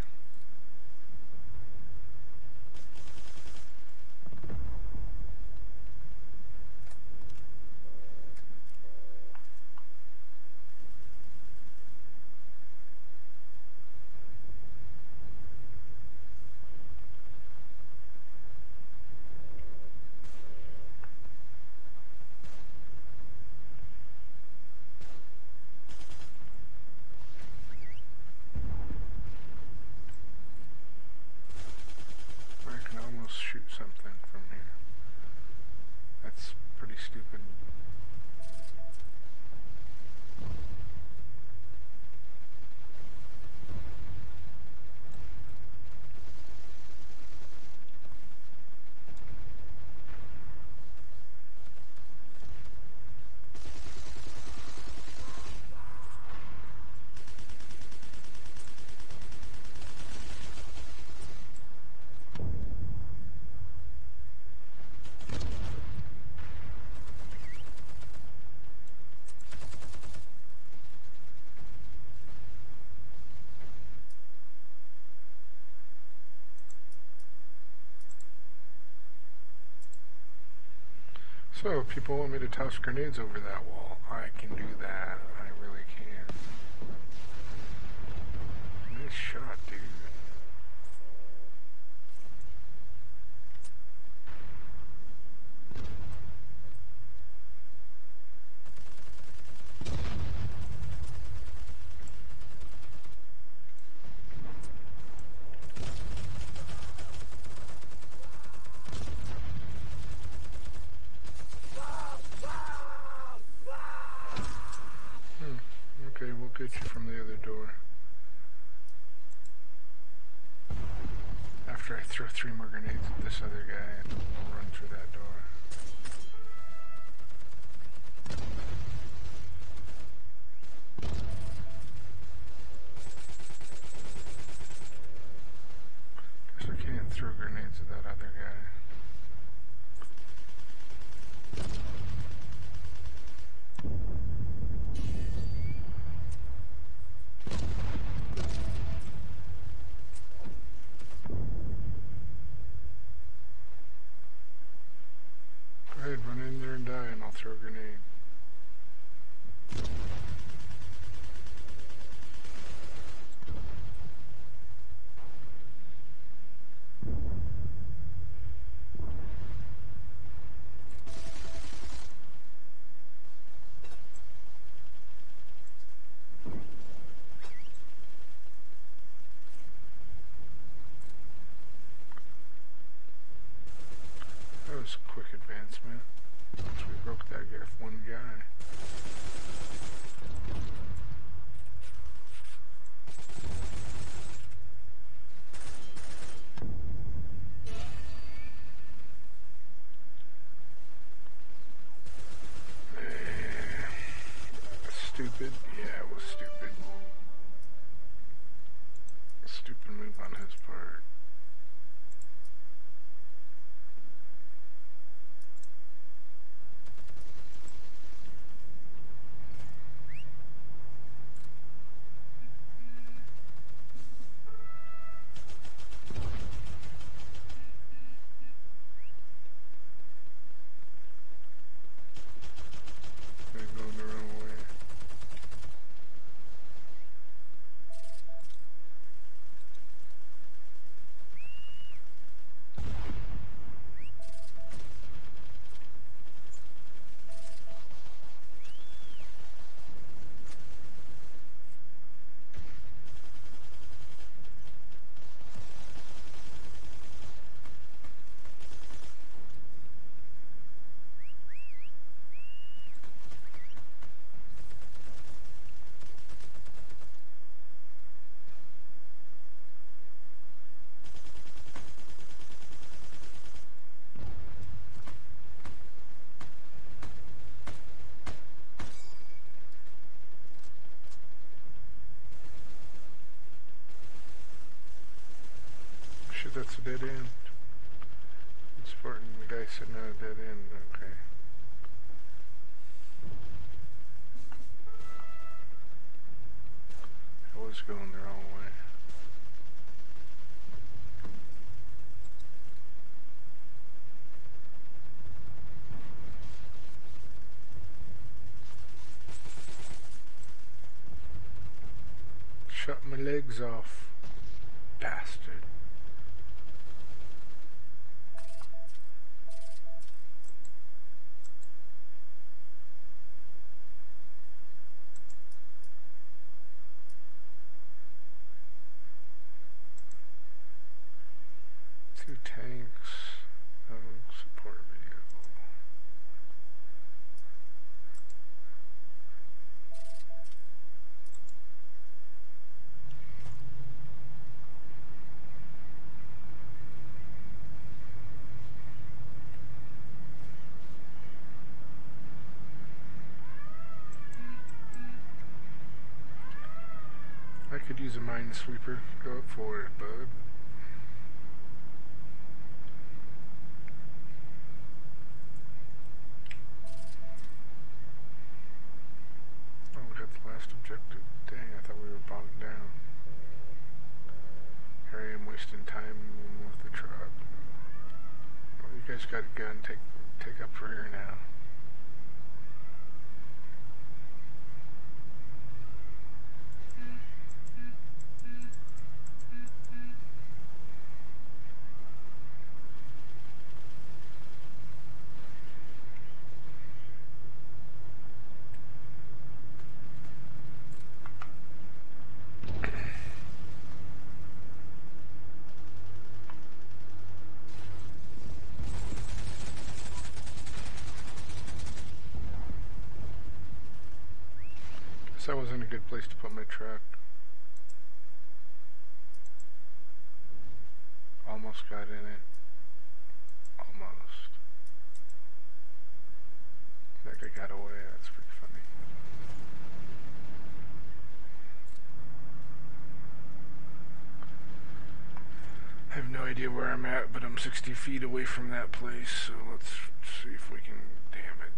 Shoot something from here. That's pretty stupid. So, if people want me to toss grenades over that wall, I can do that. I really can. Nice shot, dude. Okay, we'll get you from the other door. After I throw three more grenades at this other guy, and we'll run through that door. Guess I can't throw grenades at that other guy. Go ahead, run in there and die, and I'll throw a grenade. That was a quick advancement. Once we broke that guy, one guy. Stupid move on his part. They're going the wrong way. Shit, that's a dead end. It's Spartan, the guy sitting on a dead end, okay. I was going the wrong way. Shut my legs off, bastard. Two tanks, no support vehicle. I could use a minesweeper. Go up for it, bud. Oh, we got the last objective. Dang, I thought we were bogged down. Here I am wasting time with the truck. Well, you guys got a gun. Take, take up for here now. That wasn't a good place to put my truck. Almost got in it. Almost. That guy got away. That's pretty funny. I have no idea where I'm at, but I'm sixty feet away from that place, so let's see if we can... Damn it.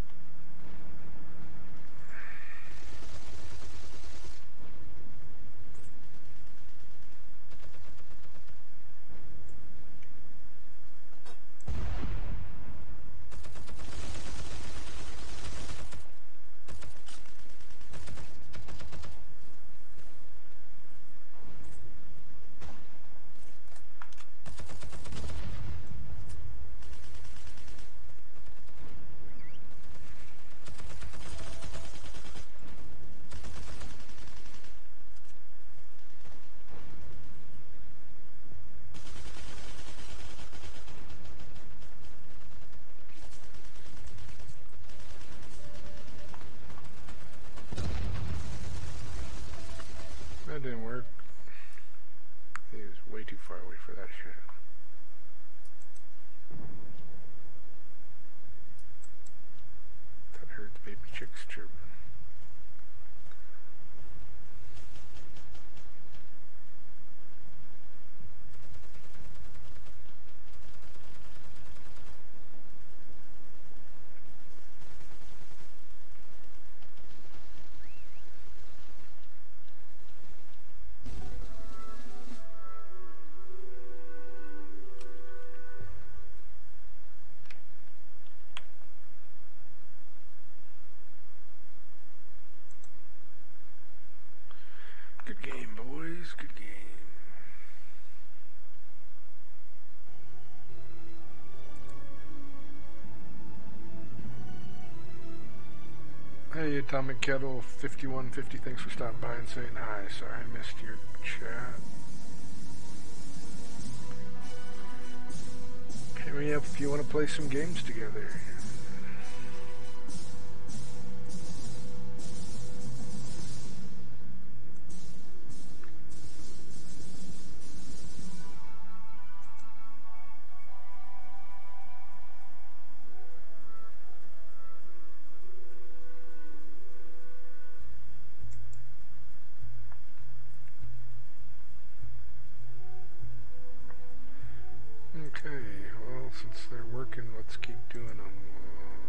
That didn't work. He was way too far away for that shit. That heard the baby chicks chirping. Atomic Kettle fifty-one fifty, thanks for stopping by and saying hi. Sorry I missed your chat. Hit me up if you want to play some games together. Okay, well, since they're working, let's keep doing them. Uh,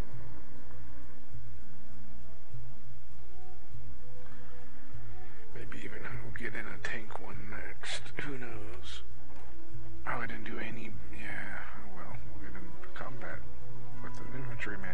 maybe even we'll get in a tank one next. Who knows? Oh, I didn't do any. Yeah, oh well, we'll get in combat with an infantryman.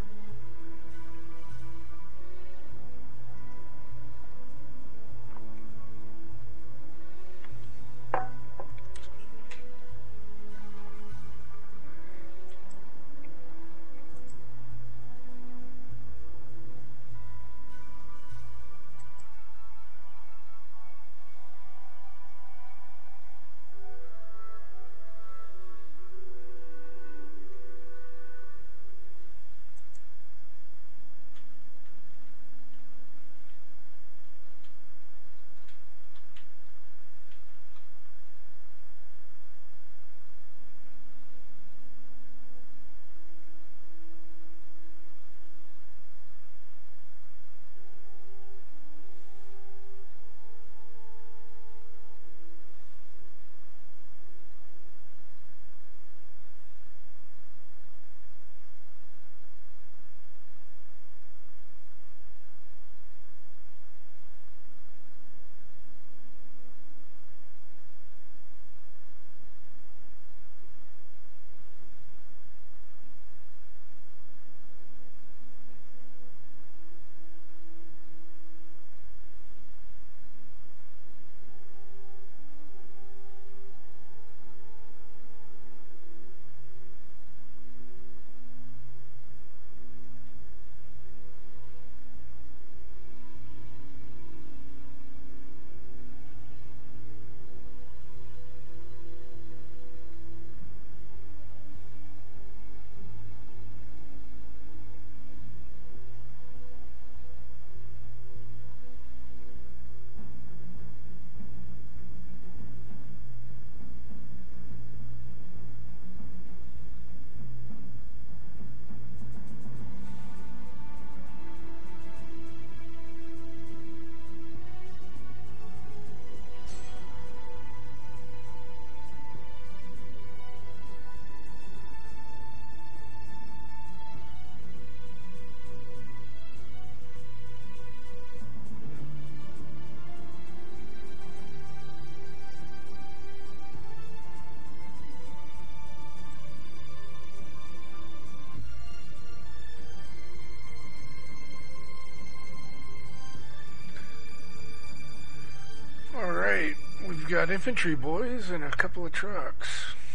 Alright, we've got infantry boys and a couple of trucks.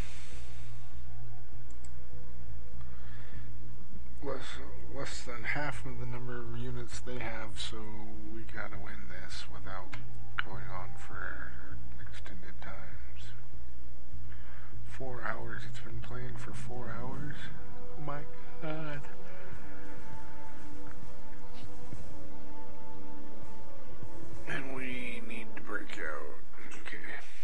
Less, less than half of the number of units they have, so we gotta win this without going on for extended times. Four hours, it's been playing for four hours? Oh my god. And we need to break out. Okay.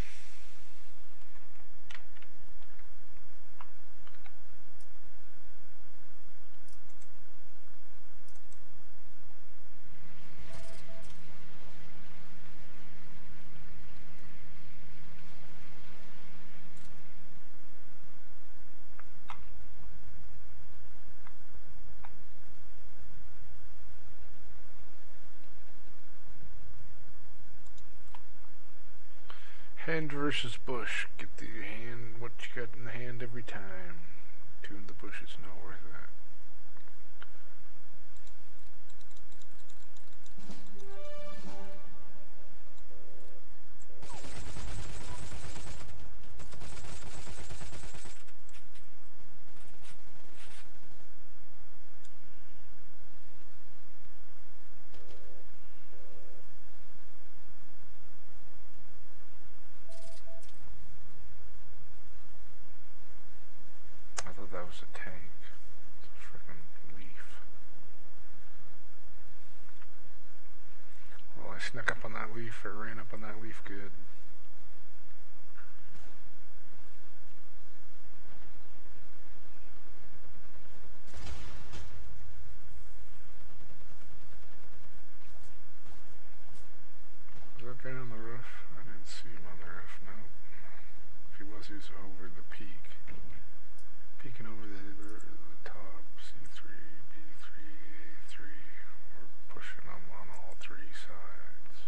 Hand versus bush. Get the hand, what you got in the hand every time. Two in the bush is not worth that. was a tank. It's a freaking leaf. Well, I snuck up on that leaf, or ran up on that leaf good. Was that guy on the roof? I didn't see him on the roof, no. If he was, he was over the peak. Peeking over the, the top. C three, B three, A three. We're pushing them on all three sides.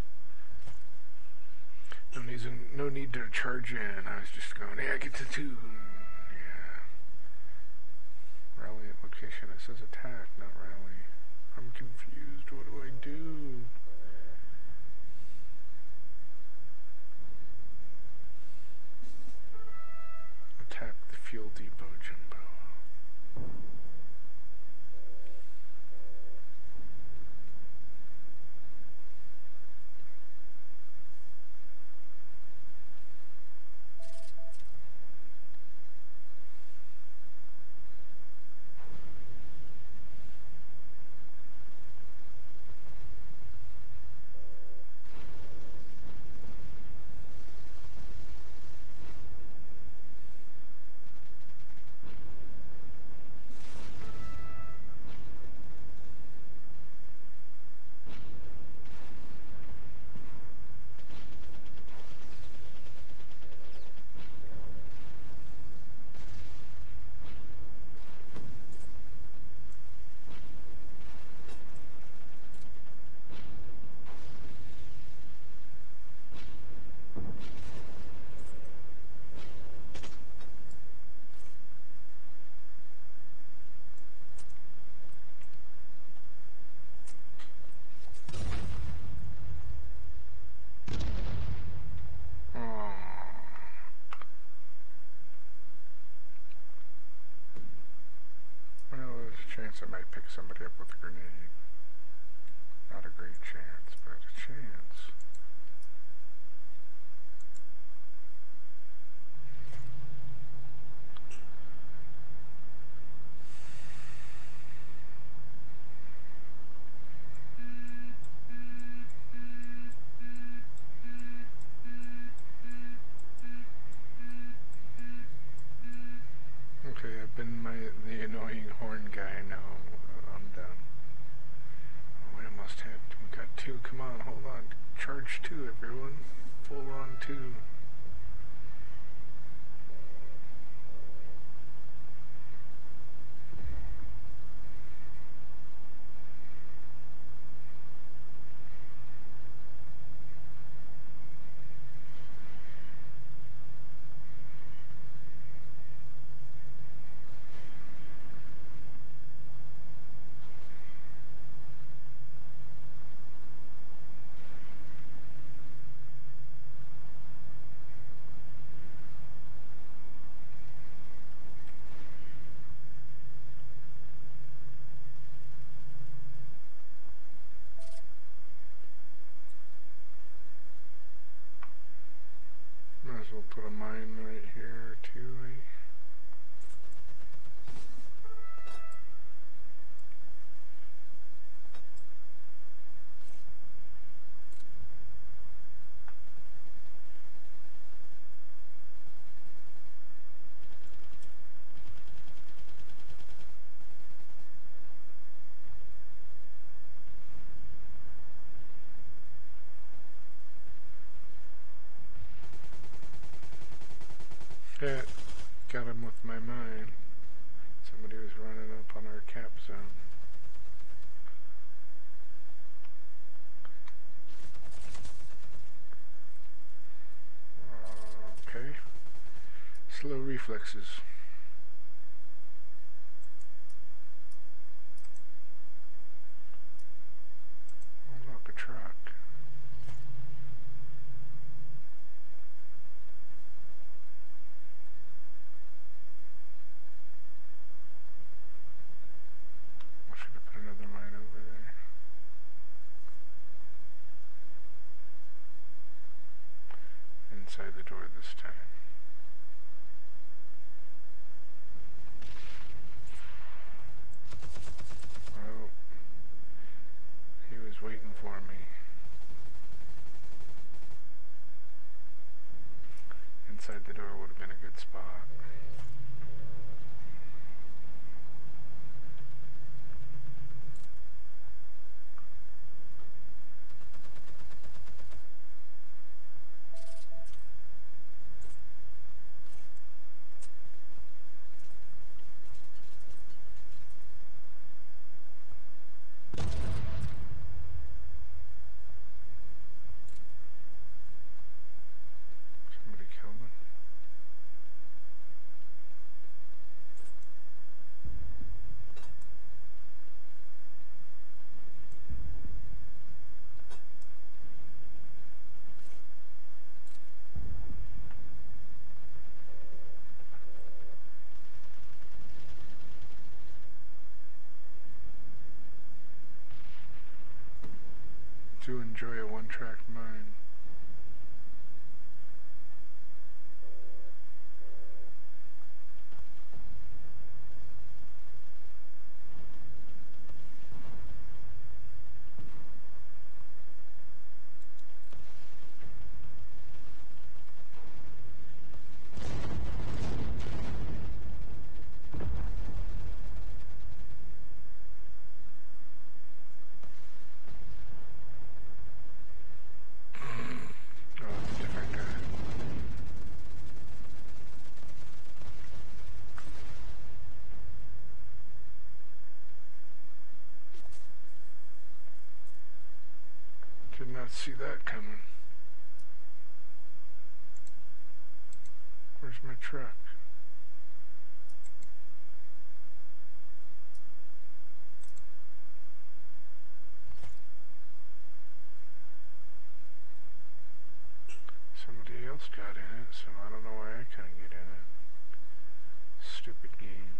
No need, no need to charge in. I was just going, yeah, get to two. Yeah. Rally at location. It says attack, not rally. I'm confused. What do I do? Attack the fuel depot, Jimbo. Chance I might pick somebody up with a grenade. Not a great chance, but a chance. Okay, I've been my the annoying horn guy now. Uh, I'm done. Oh, we almost had. We got two. Come on, hold on. Charge two, everyone. Full on two. Might as well put a mine right here too, eh? Yeah, got him with my mine. Somebody was running up on our cap zone. Uh, okay. Slow reflexes. Oh, look, a truck. Another mine over there. Inside the door this time. outside the door would have been a good spot. Somebody killed him. Do enjoy a one-track mind. Did not see that coming. Where's my truck? Somebody else got in it, so I don't know why I couldn't get in it. Stupid game.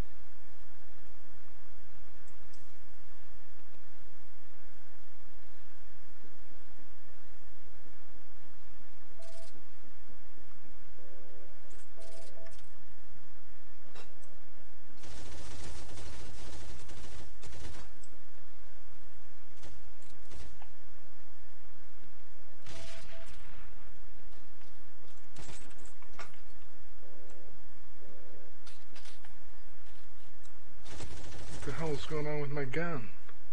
What the hell is going on with my gun?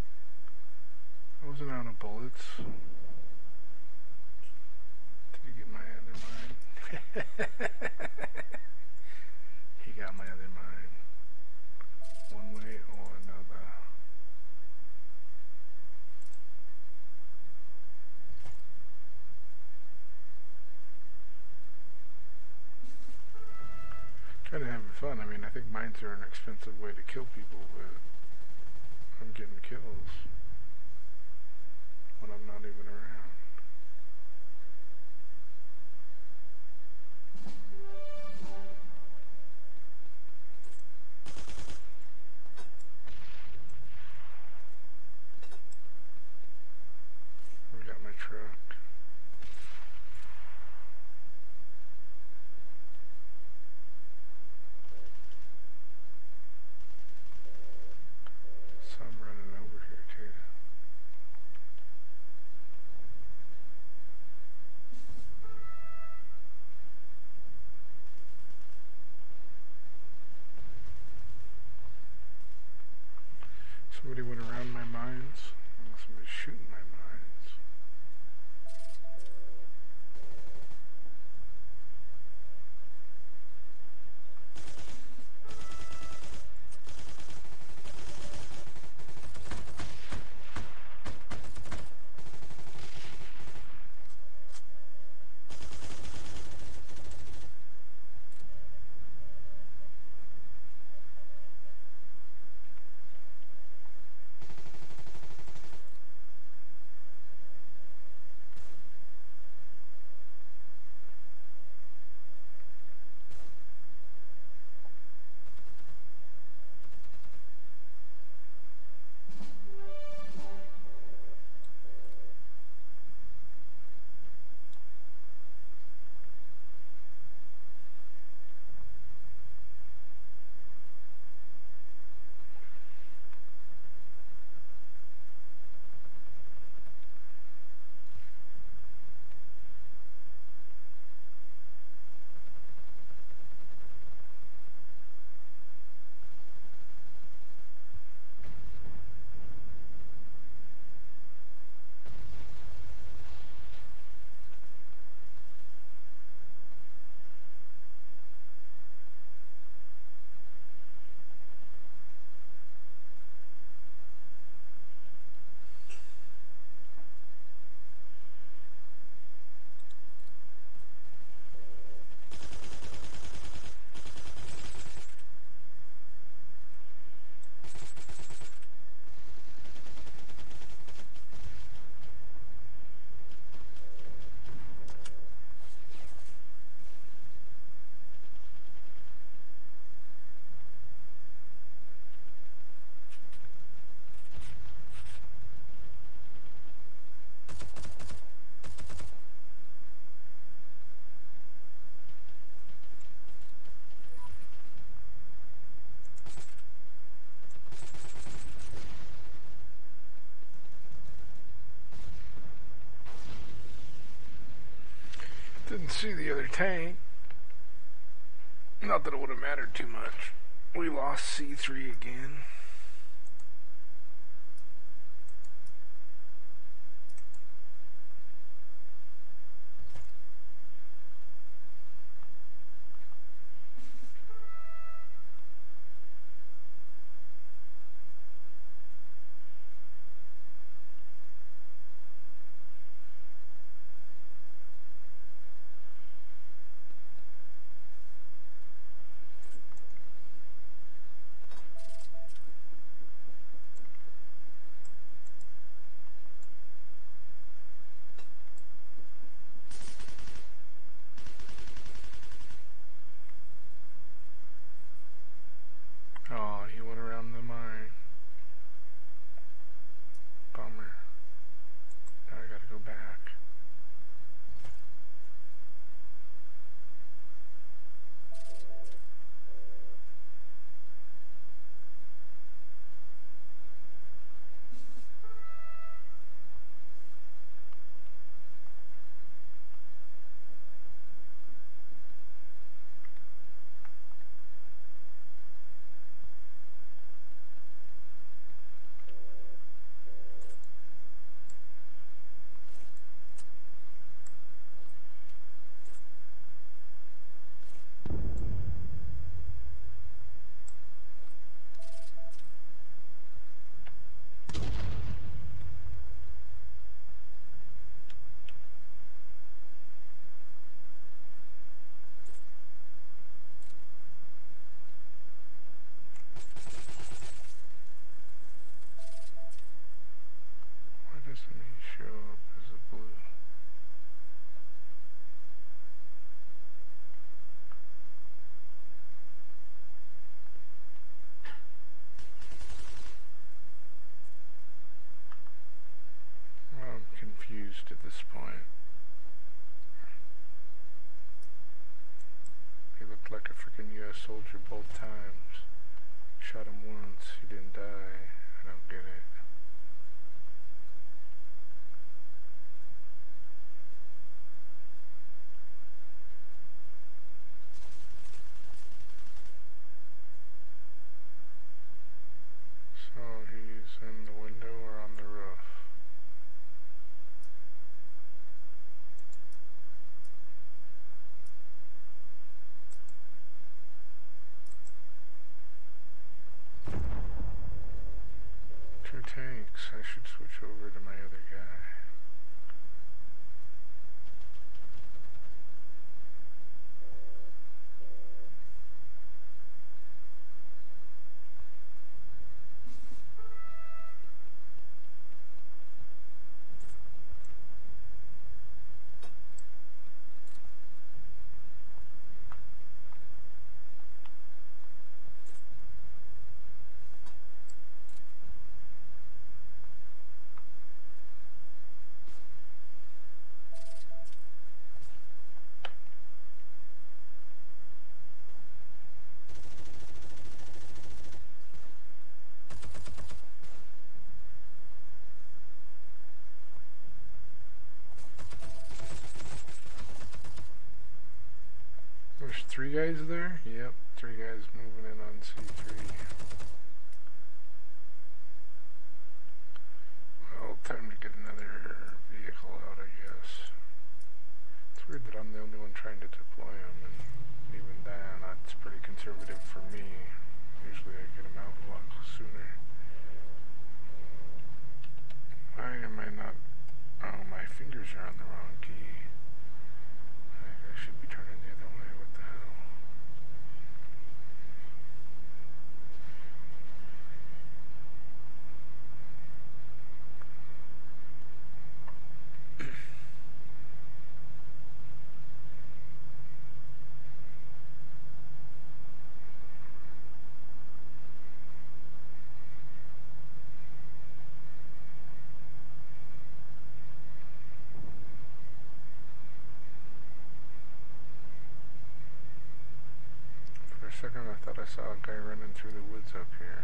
I wasn't out of bullets. Did he get my other mine? He got my other mine. One way or another. Kind of having fun. I mean, I think mines are an expensive way to kill people, but I'm getting kills when I'm not even around. I got my truck. Some running over here too. Somebody went around my mines. Somebody's shooting my mines. see the other tank. Not that it would have mattered too much. We lost C three again. Oh, he went around the mine. Bummer. Now I gotta go back. Why doesn't he show up as a blue? Well, I'm confused at this point. He looked like a freaking U S soldier both times. Shot him once, he didn't die. I don't get it. So he's in the window or on the roof? Two tanks. I should switch over to my other guy. There's three guys there? Yep, three guys moving in on C three. Well, time to get another vehicle out, I guess. It's weird that I'm the only one trying to deploy them, and even then, that's pretty conservative for me. Usually I get them out a lot sooner. Why am I not... Oh, my fingers are on the wrong key. I, I should be turning the other way. What the hell? For a second I thought I saw a guy running through the woods up here.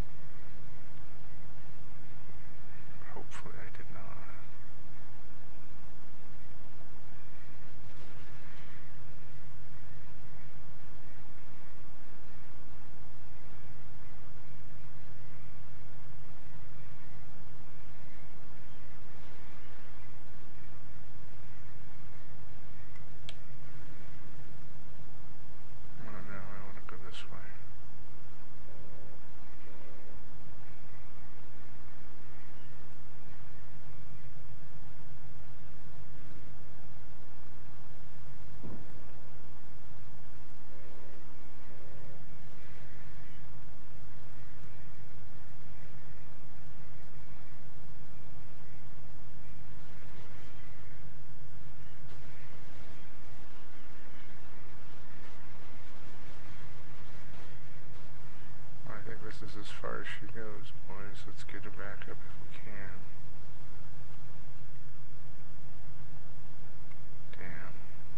Hopefully I did not. This is as far as she goes, boys. Let's get her back up if we can. Damn.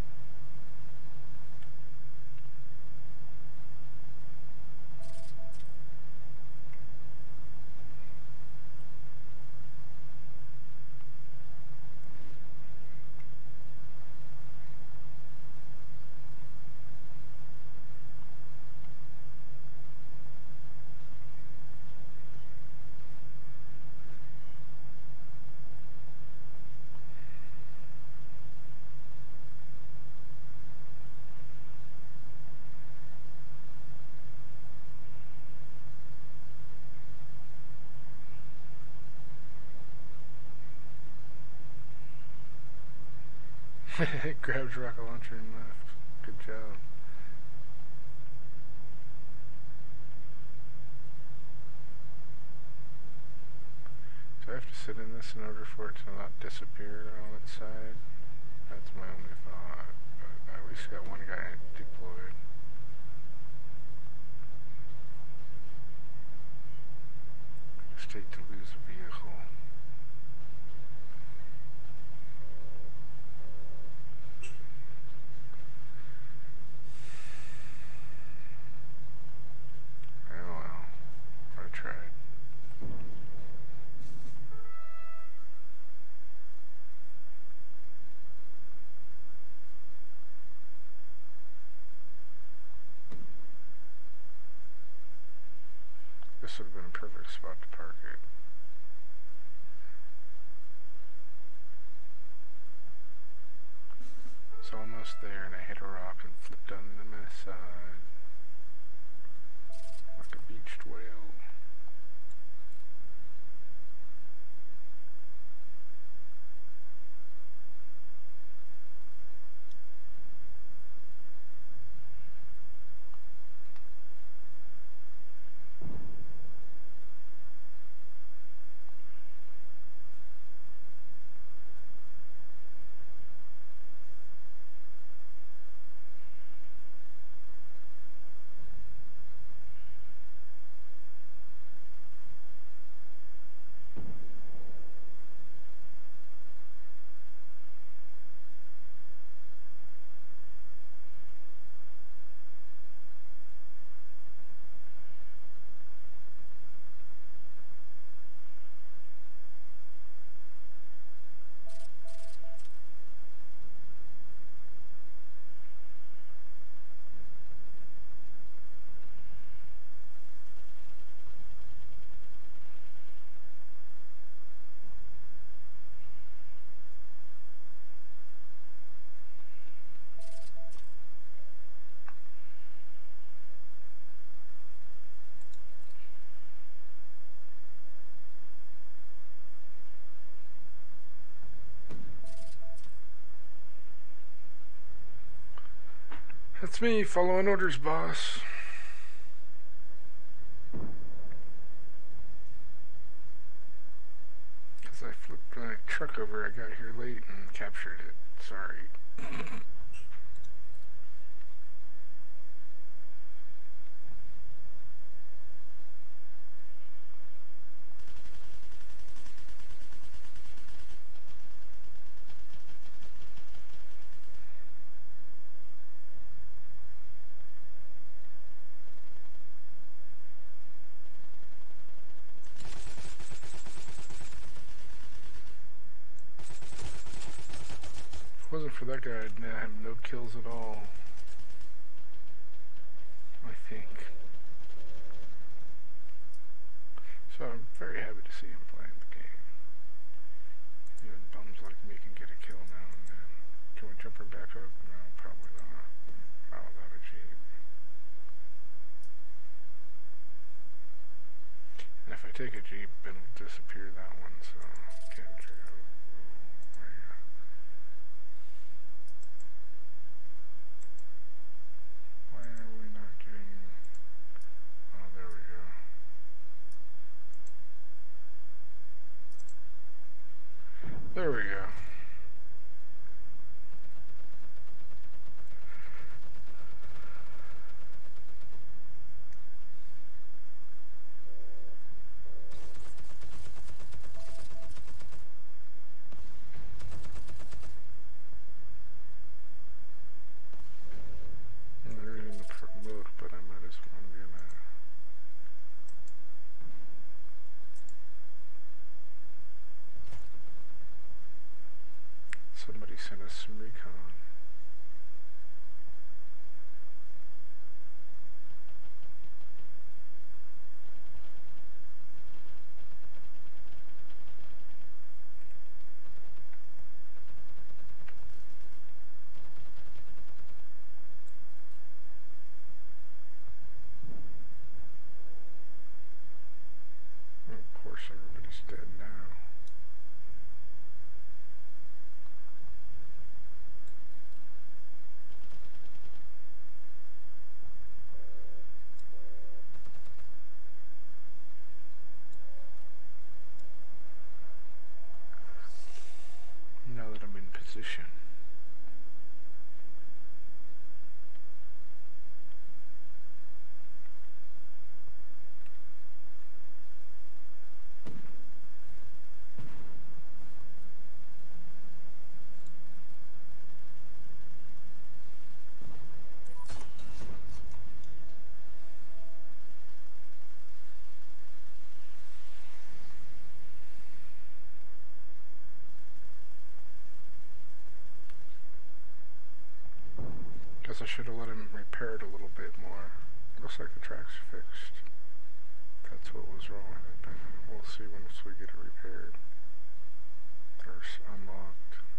Grabs rocket launcher and left. Good job. So I have to sit in this in order for it to not disappear on its side. That's my only thought. But I at least got one guy deployed. Mistake to lose a vehicle. This would have been a perfect spot to park it. It's almost there, and I hit a rock and flipped on the side like a beached whale. That's me, following orders, boss. Because I flipped my truck over, I got here late and captured it. Sorry. If it wasn't for that guy, I'd have no kills at all. I think. So I'm very happy to see him playing the game. Even bums like me can get a kill now and then. Can we jump her back up? No, probably not. Not without a Jeep. And if I take a Jeep, it'll disappear that one, so can't check out. There you go. Why are we not getting... Oh, there we go. There we go. course, everybody's dead now. Now that I'm in position. Guess I should have let him repair it a little bit more. Looks like the track's fixed. That's what was wrong with it, but we'll see once we get it repaired. Or unlocked.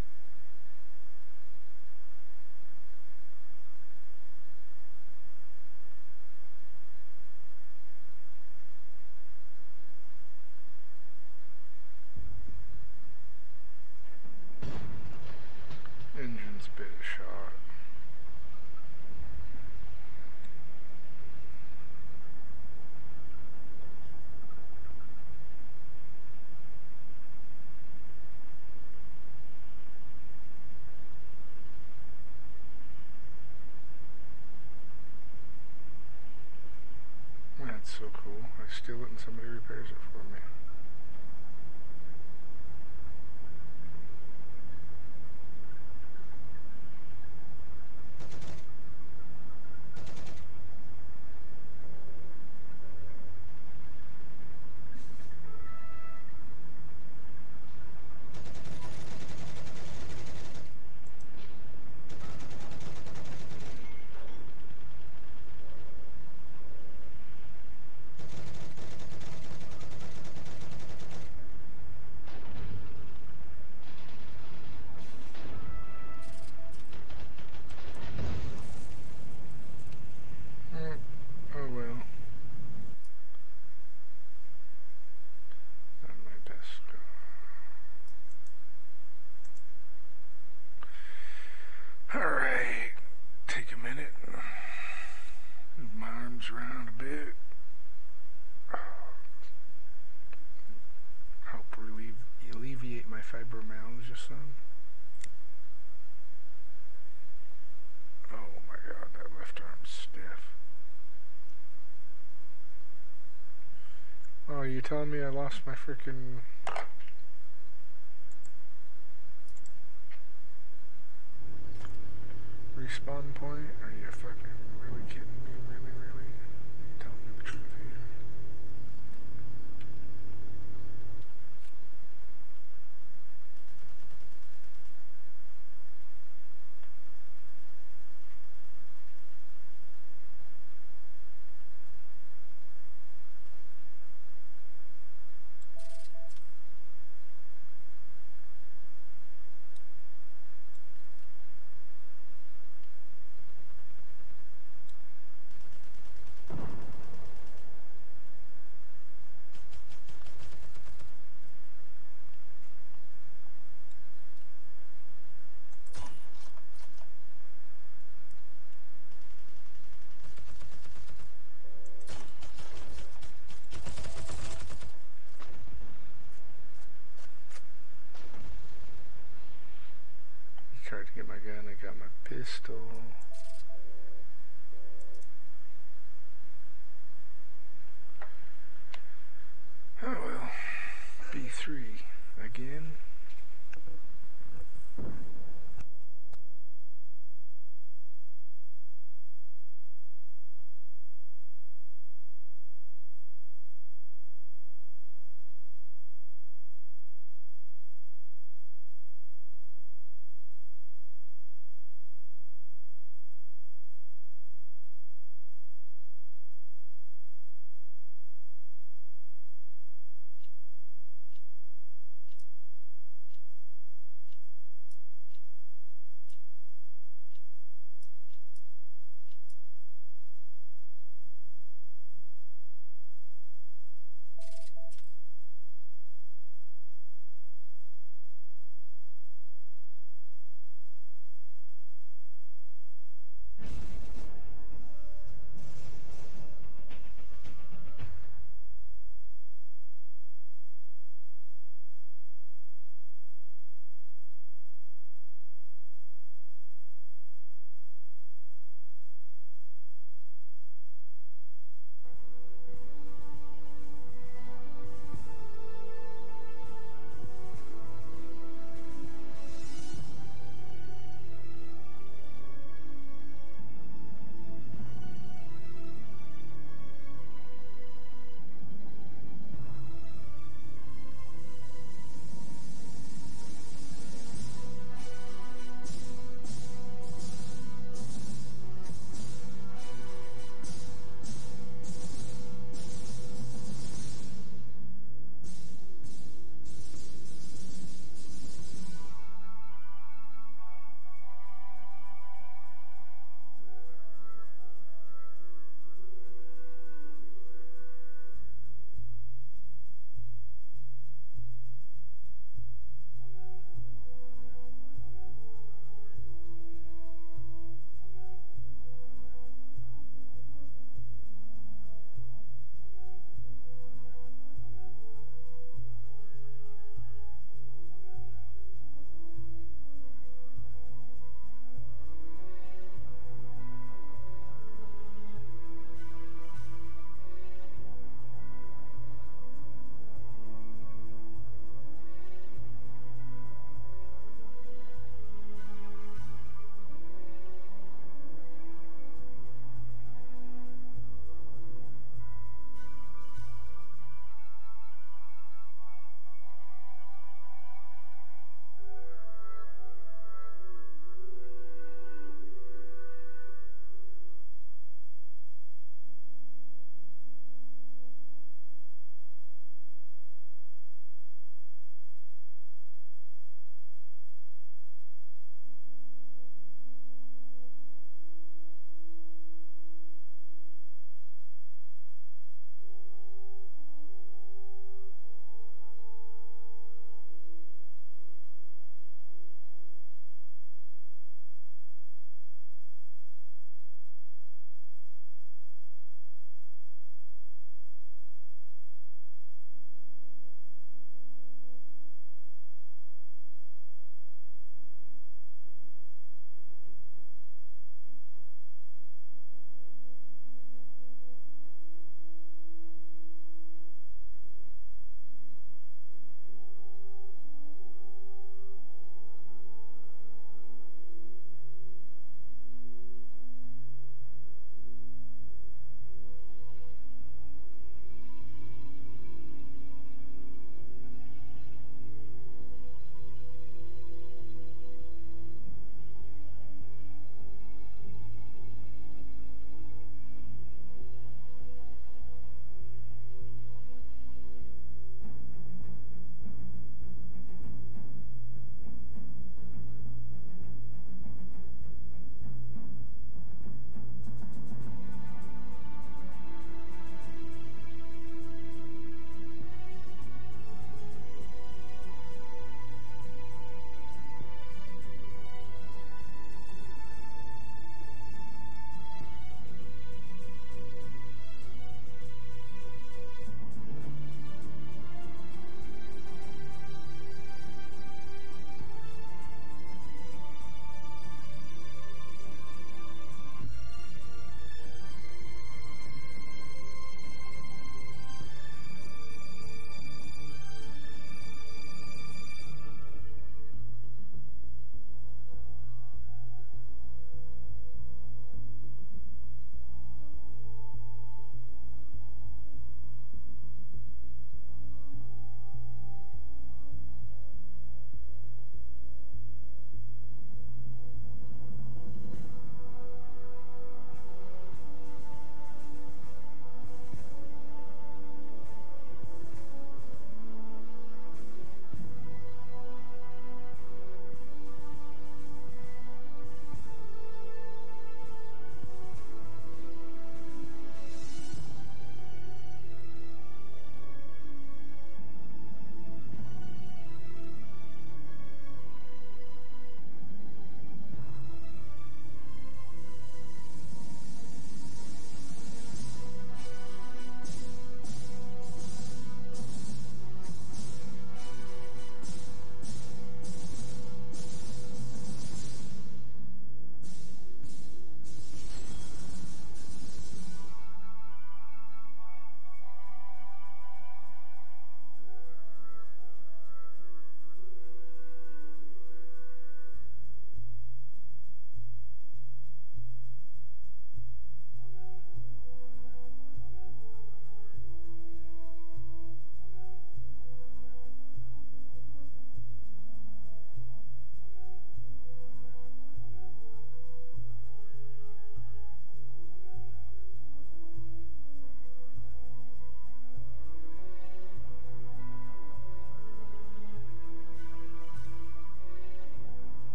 Engine's been shot. That's so cool. I steal it and somebody repairs it for me. Oh well. Not my best car. Alright. Take a minute. Move my arms around a bit. Help relieve, alleviate my fibromyalgia some. Oh my god, that left arm's stiff. Oh, you telling me I lost my freaking respawn point? Are you fucking really kidding me? Really, really? Are you telling me the truth here? Tried to get my gun, I got my pistol. Oh well. B three again.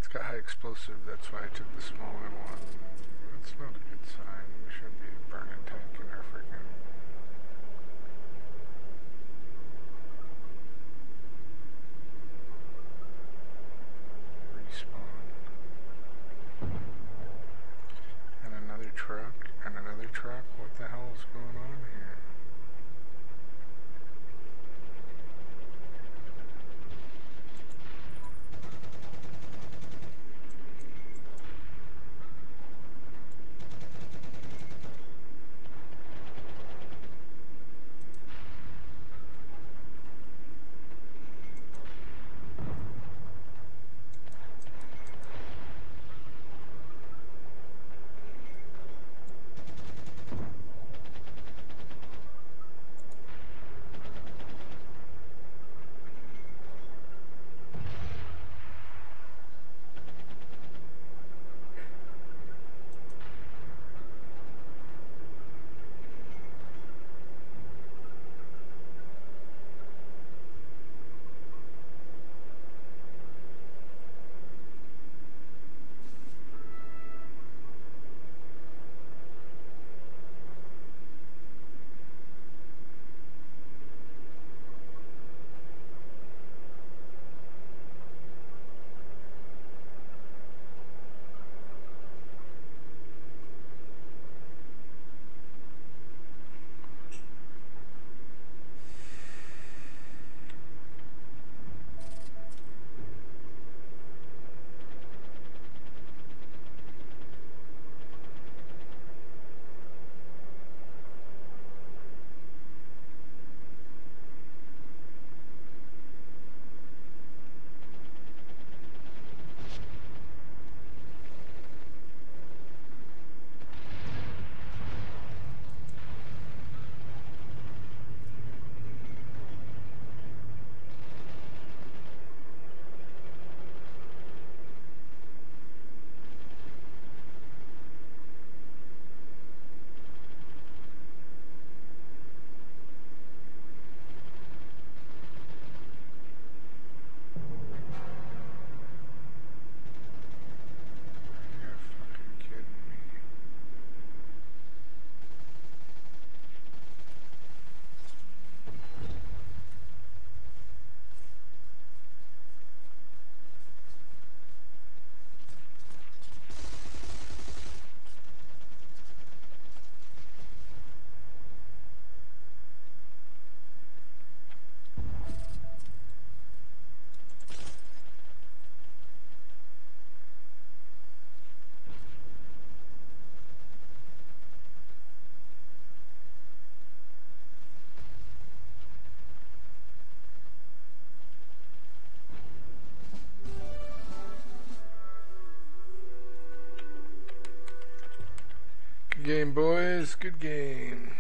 got high explosive, that's why I took the smaller one. That's not a good sign. We shouldn't be burning tank in our freaking respawn. And another truck, and another truck. What the hell is going on here? Good game, boys. Good game.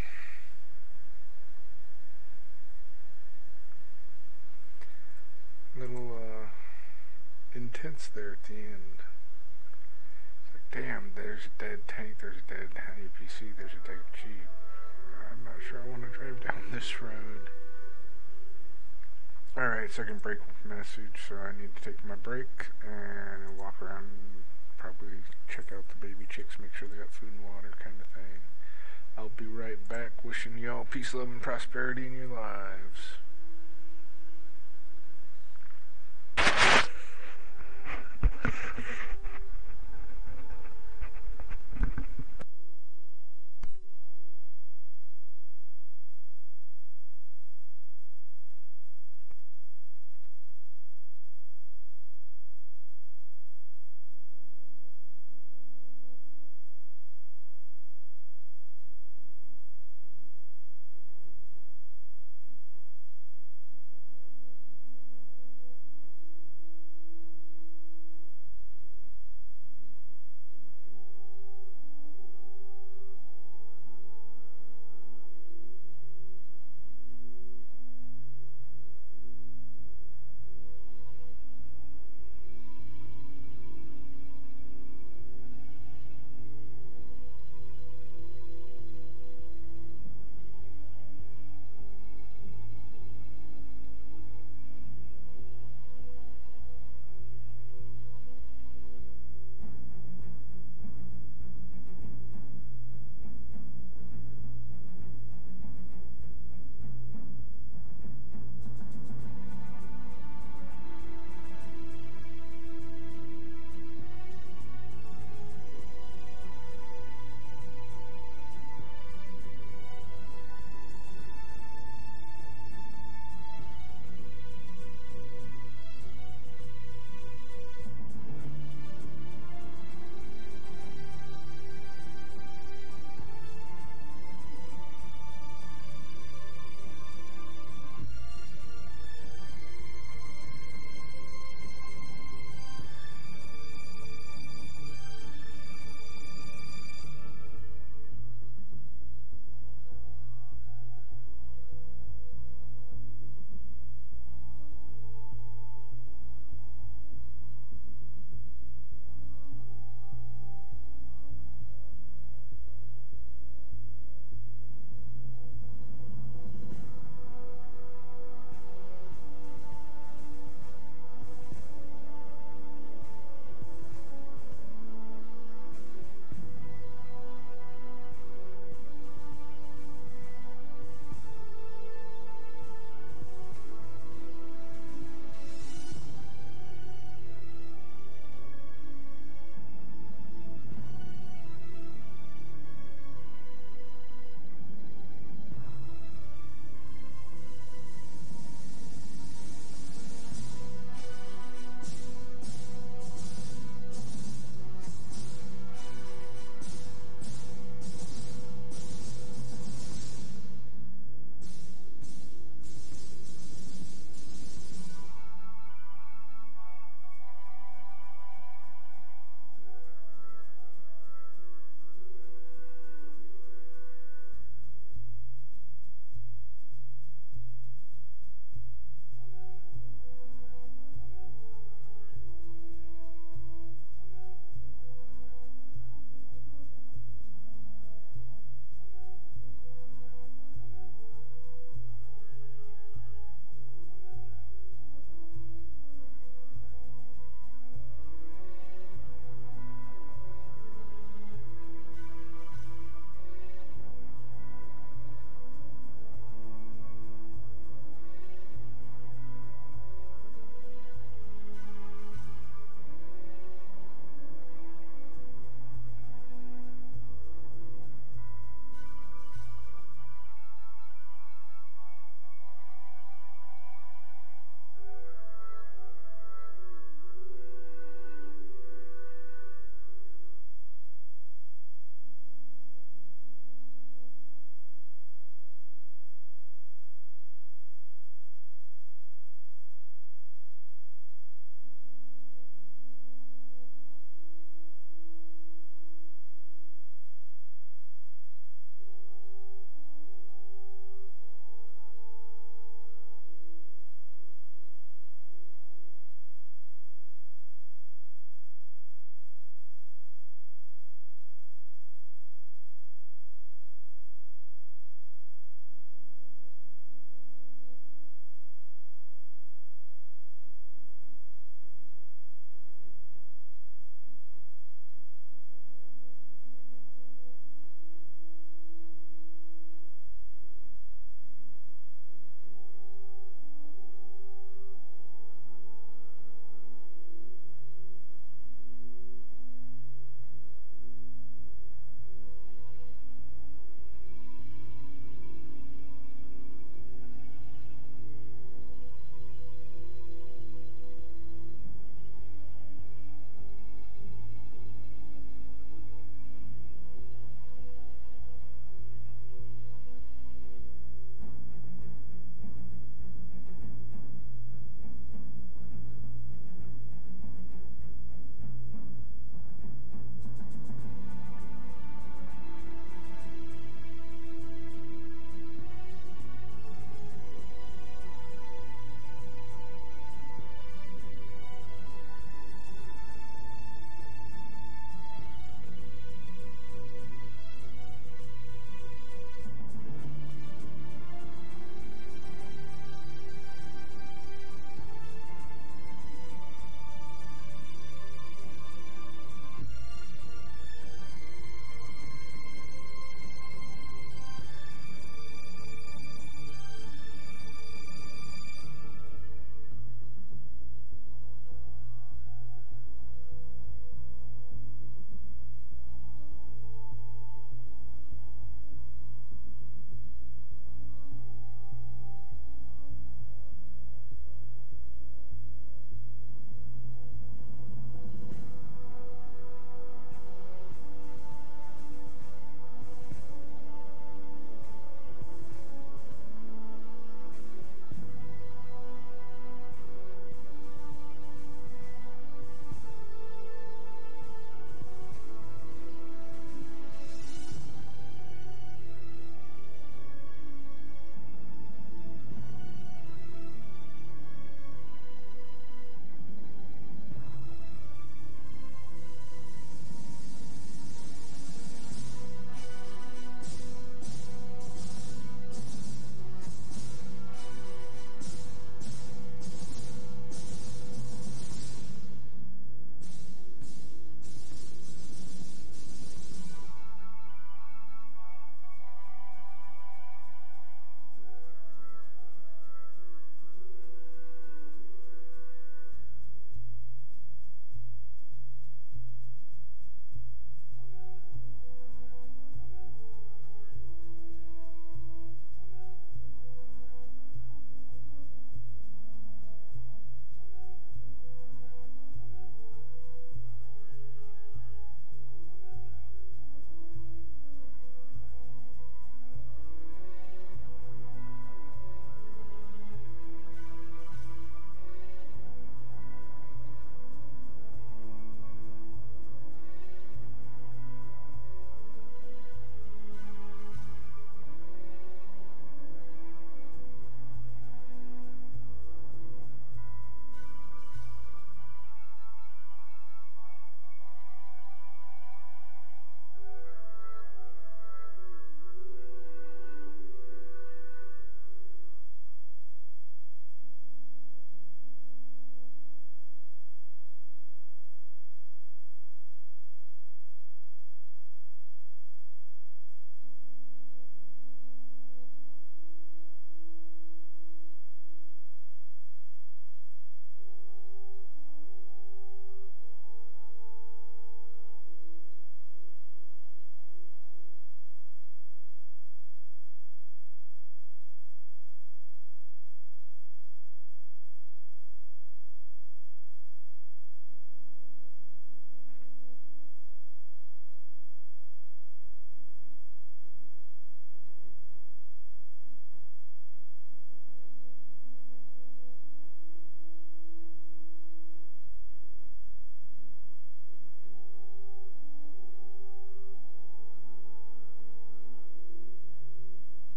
Little uh, intense there at the end. It's like, damn, there's a dead tank, there's a dead A P C, there's a dead Jeep. I'm not sure I want to drive down this road. Alright, second break message, so I need to take my break and walk around, probably check out the baby chicks, make sure they got food and water, kind of thing. I'll be right back, wishing y'all peace, love, and prosperity in your lives.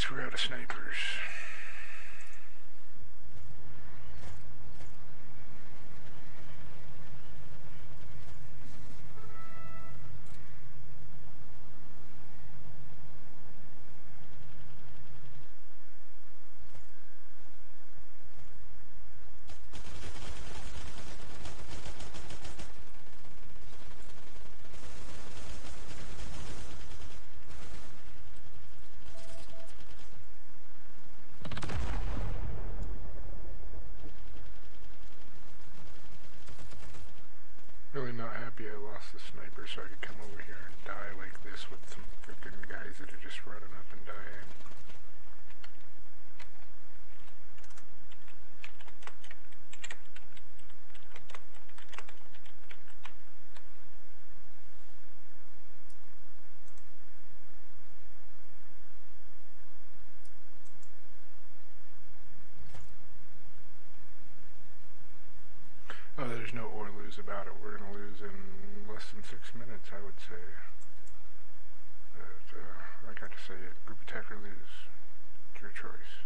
guess we're out of snipers. Really not happy I lost the sniper so I could come over here and die like this with some freaking guys that are just running up and dying. Oh, there's no or lose about it. We're going to lose in less than six minutes, I would say. But, uh, I got to say it. Group attack or lose. Your choice.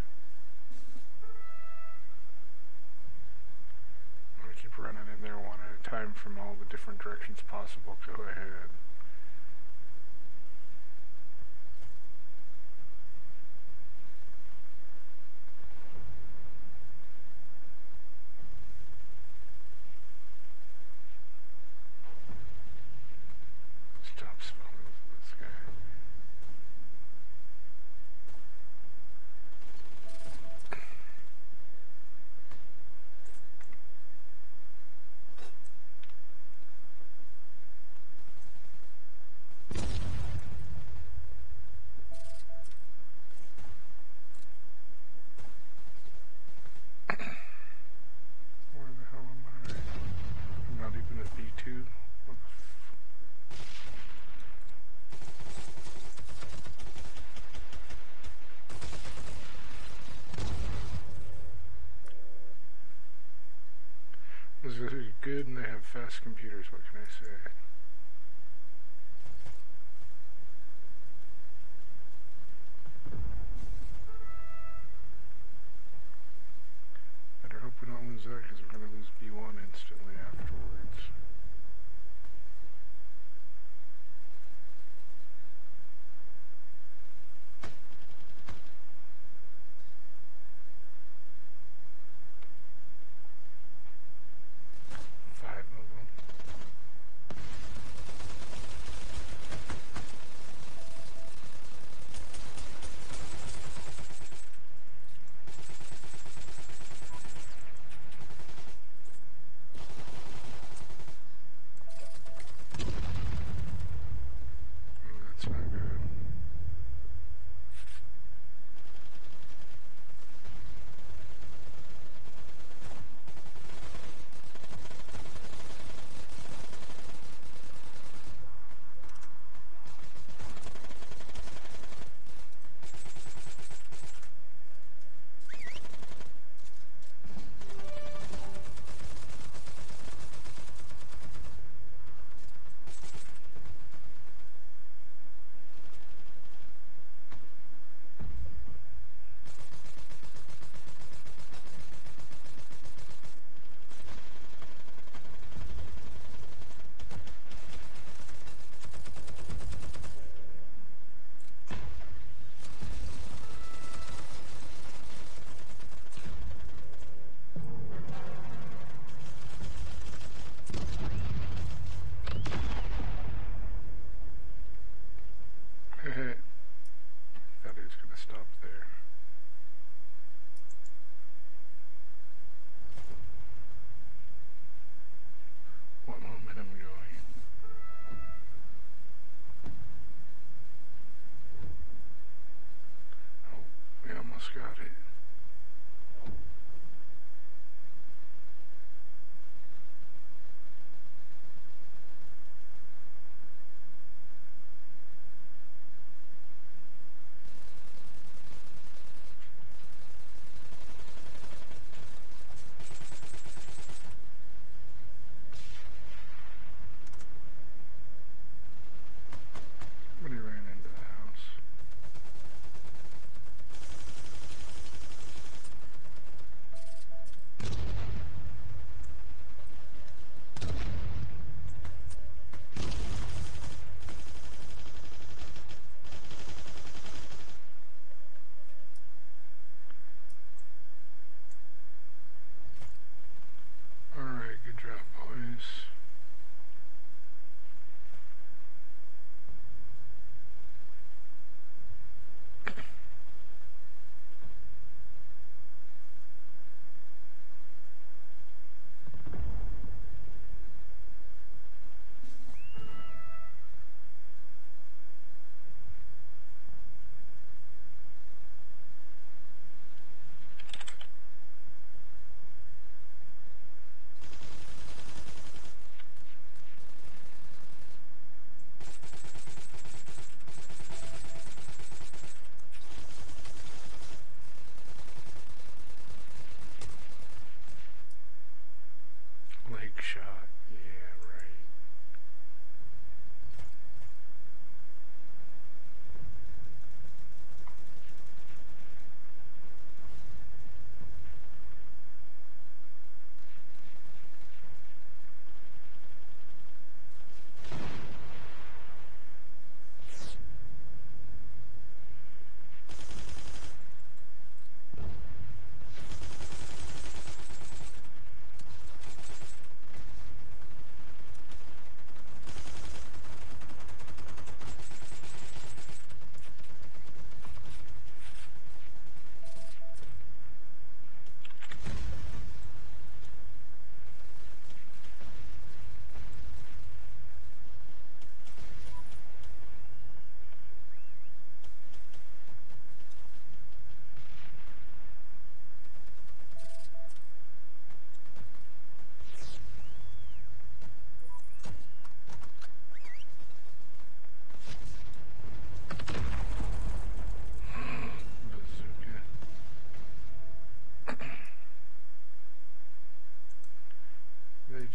I'm going to keep running in there one at a time from all the different directions possible. Go ahead. Stop spelling with this guy. Where the hell am I? I'm not even at B two. What the f- This is good and they have fast computers, what can I say? Better hope we don't lose that because we're going to lose B one instantly afterwards. Five of them.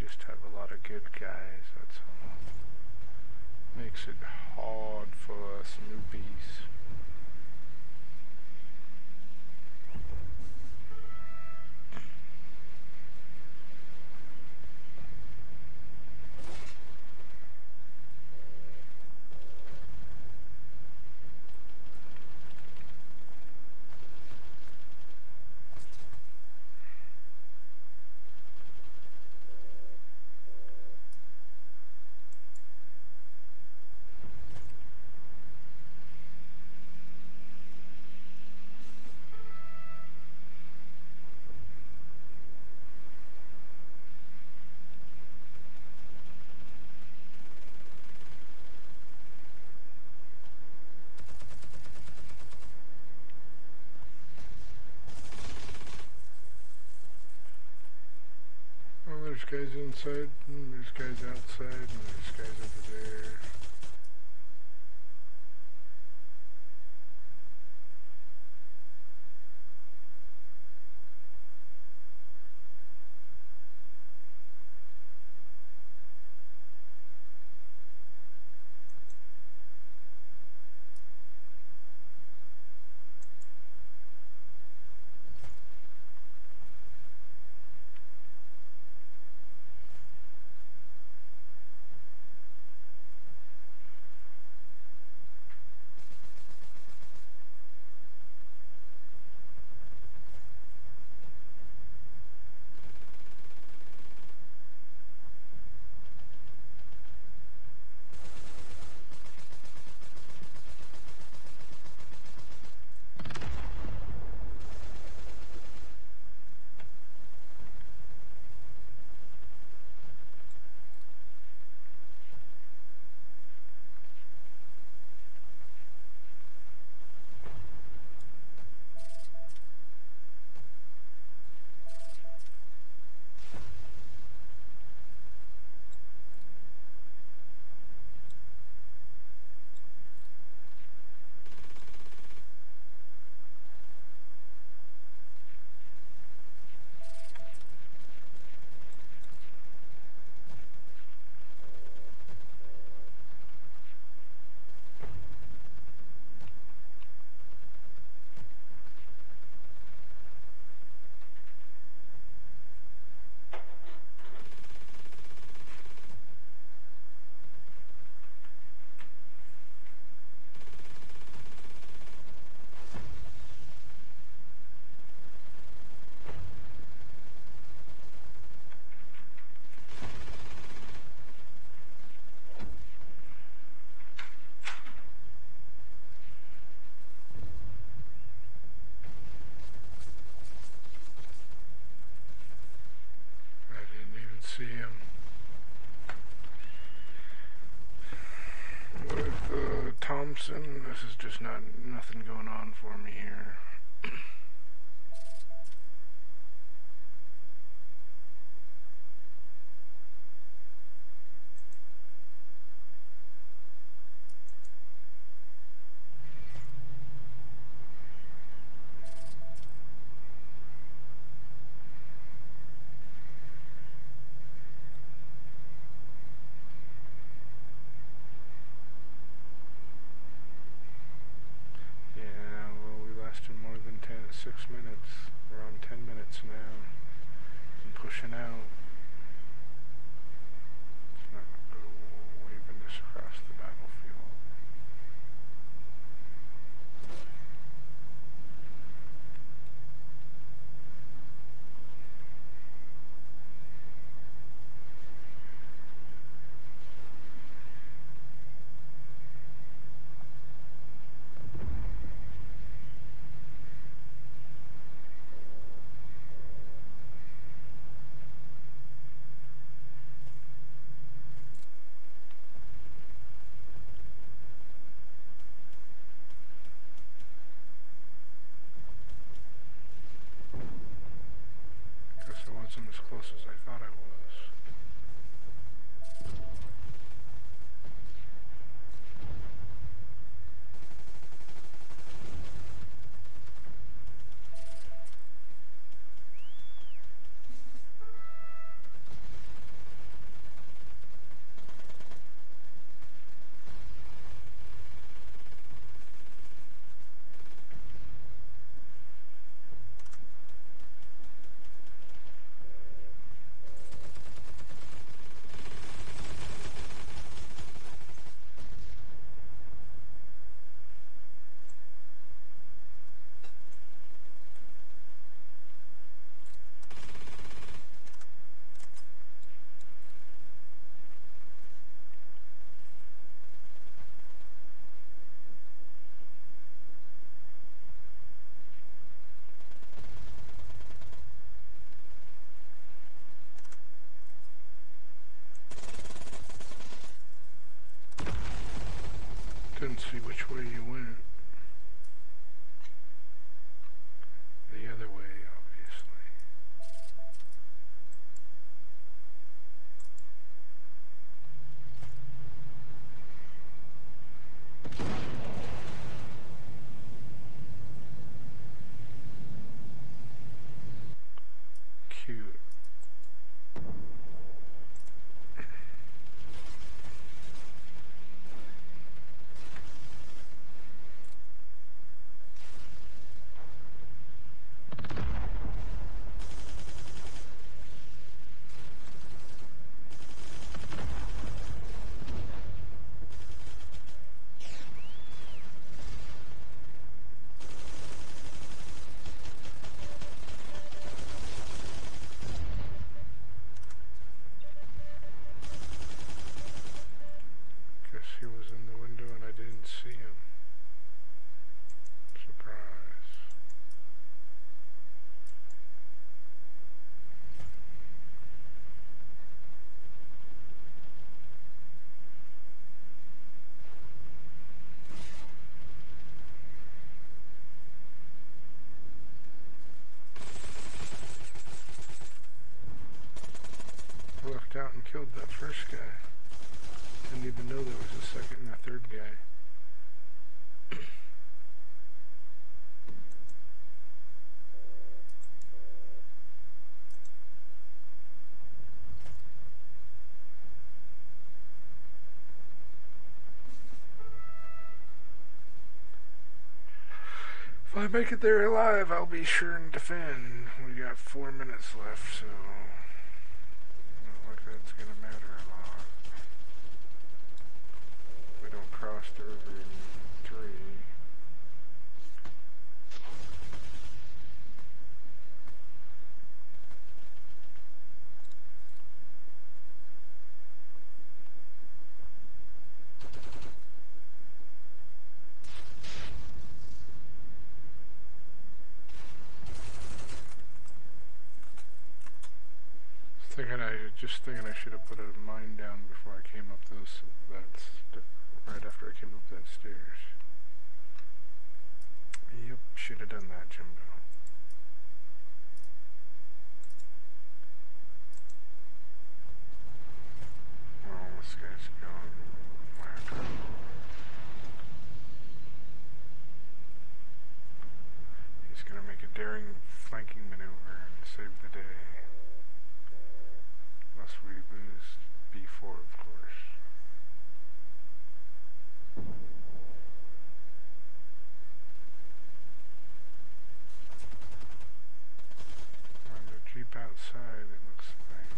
just have a lot of good guys, that's all. Makes it hard for us newbies. Oh, there's guys inside, and there's guys outside, and there's guys over there. See him. With uh, Thompson, this is just not nothing going on for me here. More than ten, six minutes. We're on ten minutes now. I'm pushing out. It's not going to go waving this across the battlefield. Guess I wasn't as close as I thought I was. killed that first guy. Didn't even know there was a second and a third guy. If I make it there alive, I'll be sure and defend. We got four minutes left, so not like that's gonna matter a lot. We don't cross the river in three. Thinking I just thinking I should have put a mine down before I came up those that right after I came up that stairs. Yep, should have done that, Jimbo. Oh, this guy's going whack. He's gonna make a daring flanking maneuver and save the day. Unless we lose B four, of course. On the Jeep outside, it looks like.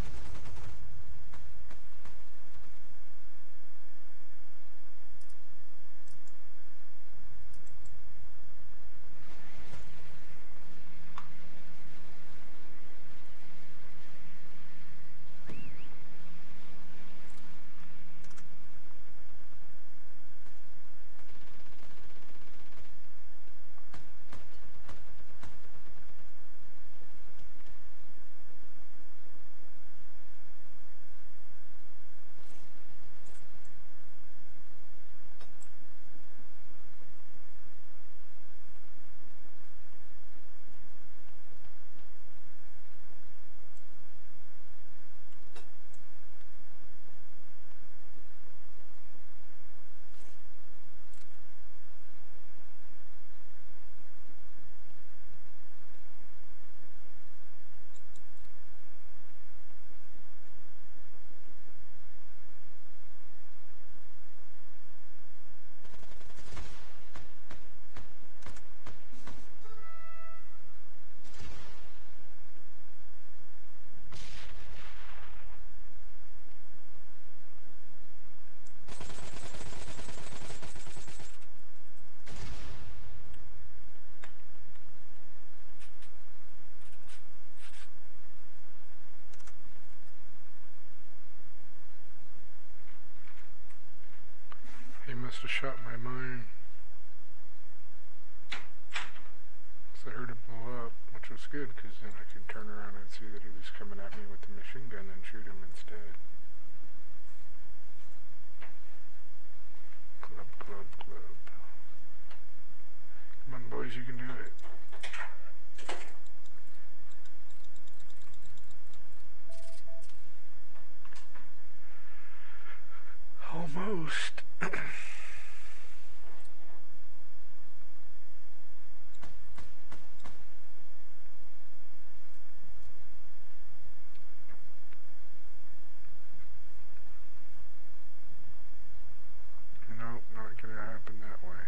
He must have shot my mine. So I heard it blow up, which was good, because then I could turn around and see that he was coming at me with the machine gun and shoot him instead. Club, club, club. Come on, boys, you can do it. Almost. Nope, not gonna happen that way.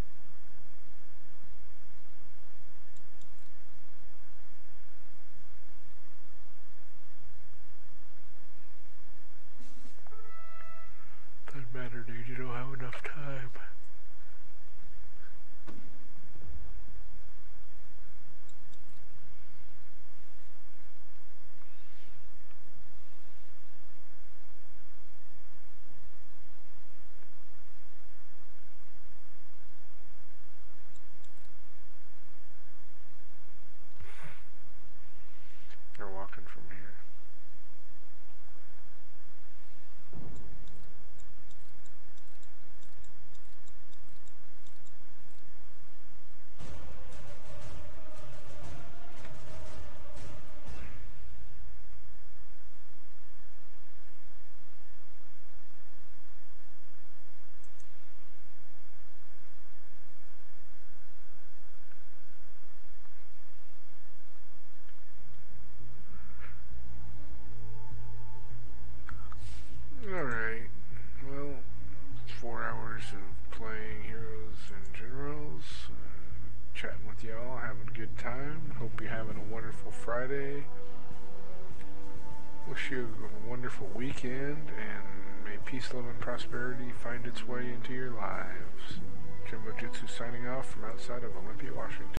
Doesn't matter, dude, you don't have enough time. They're walking from here. four hours of playing heroes and generals, uh, chatting with y'all, having a good time. Hope you're having a wonderful Friday. Wish you a wonderful weekend, and may peace, love, and prosperity find its way into your lives. Jimbo Jitsu signing off from outside of Olympia, Washington.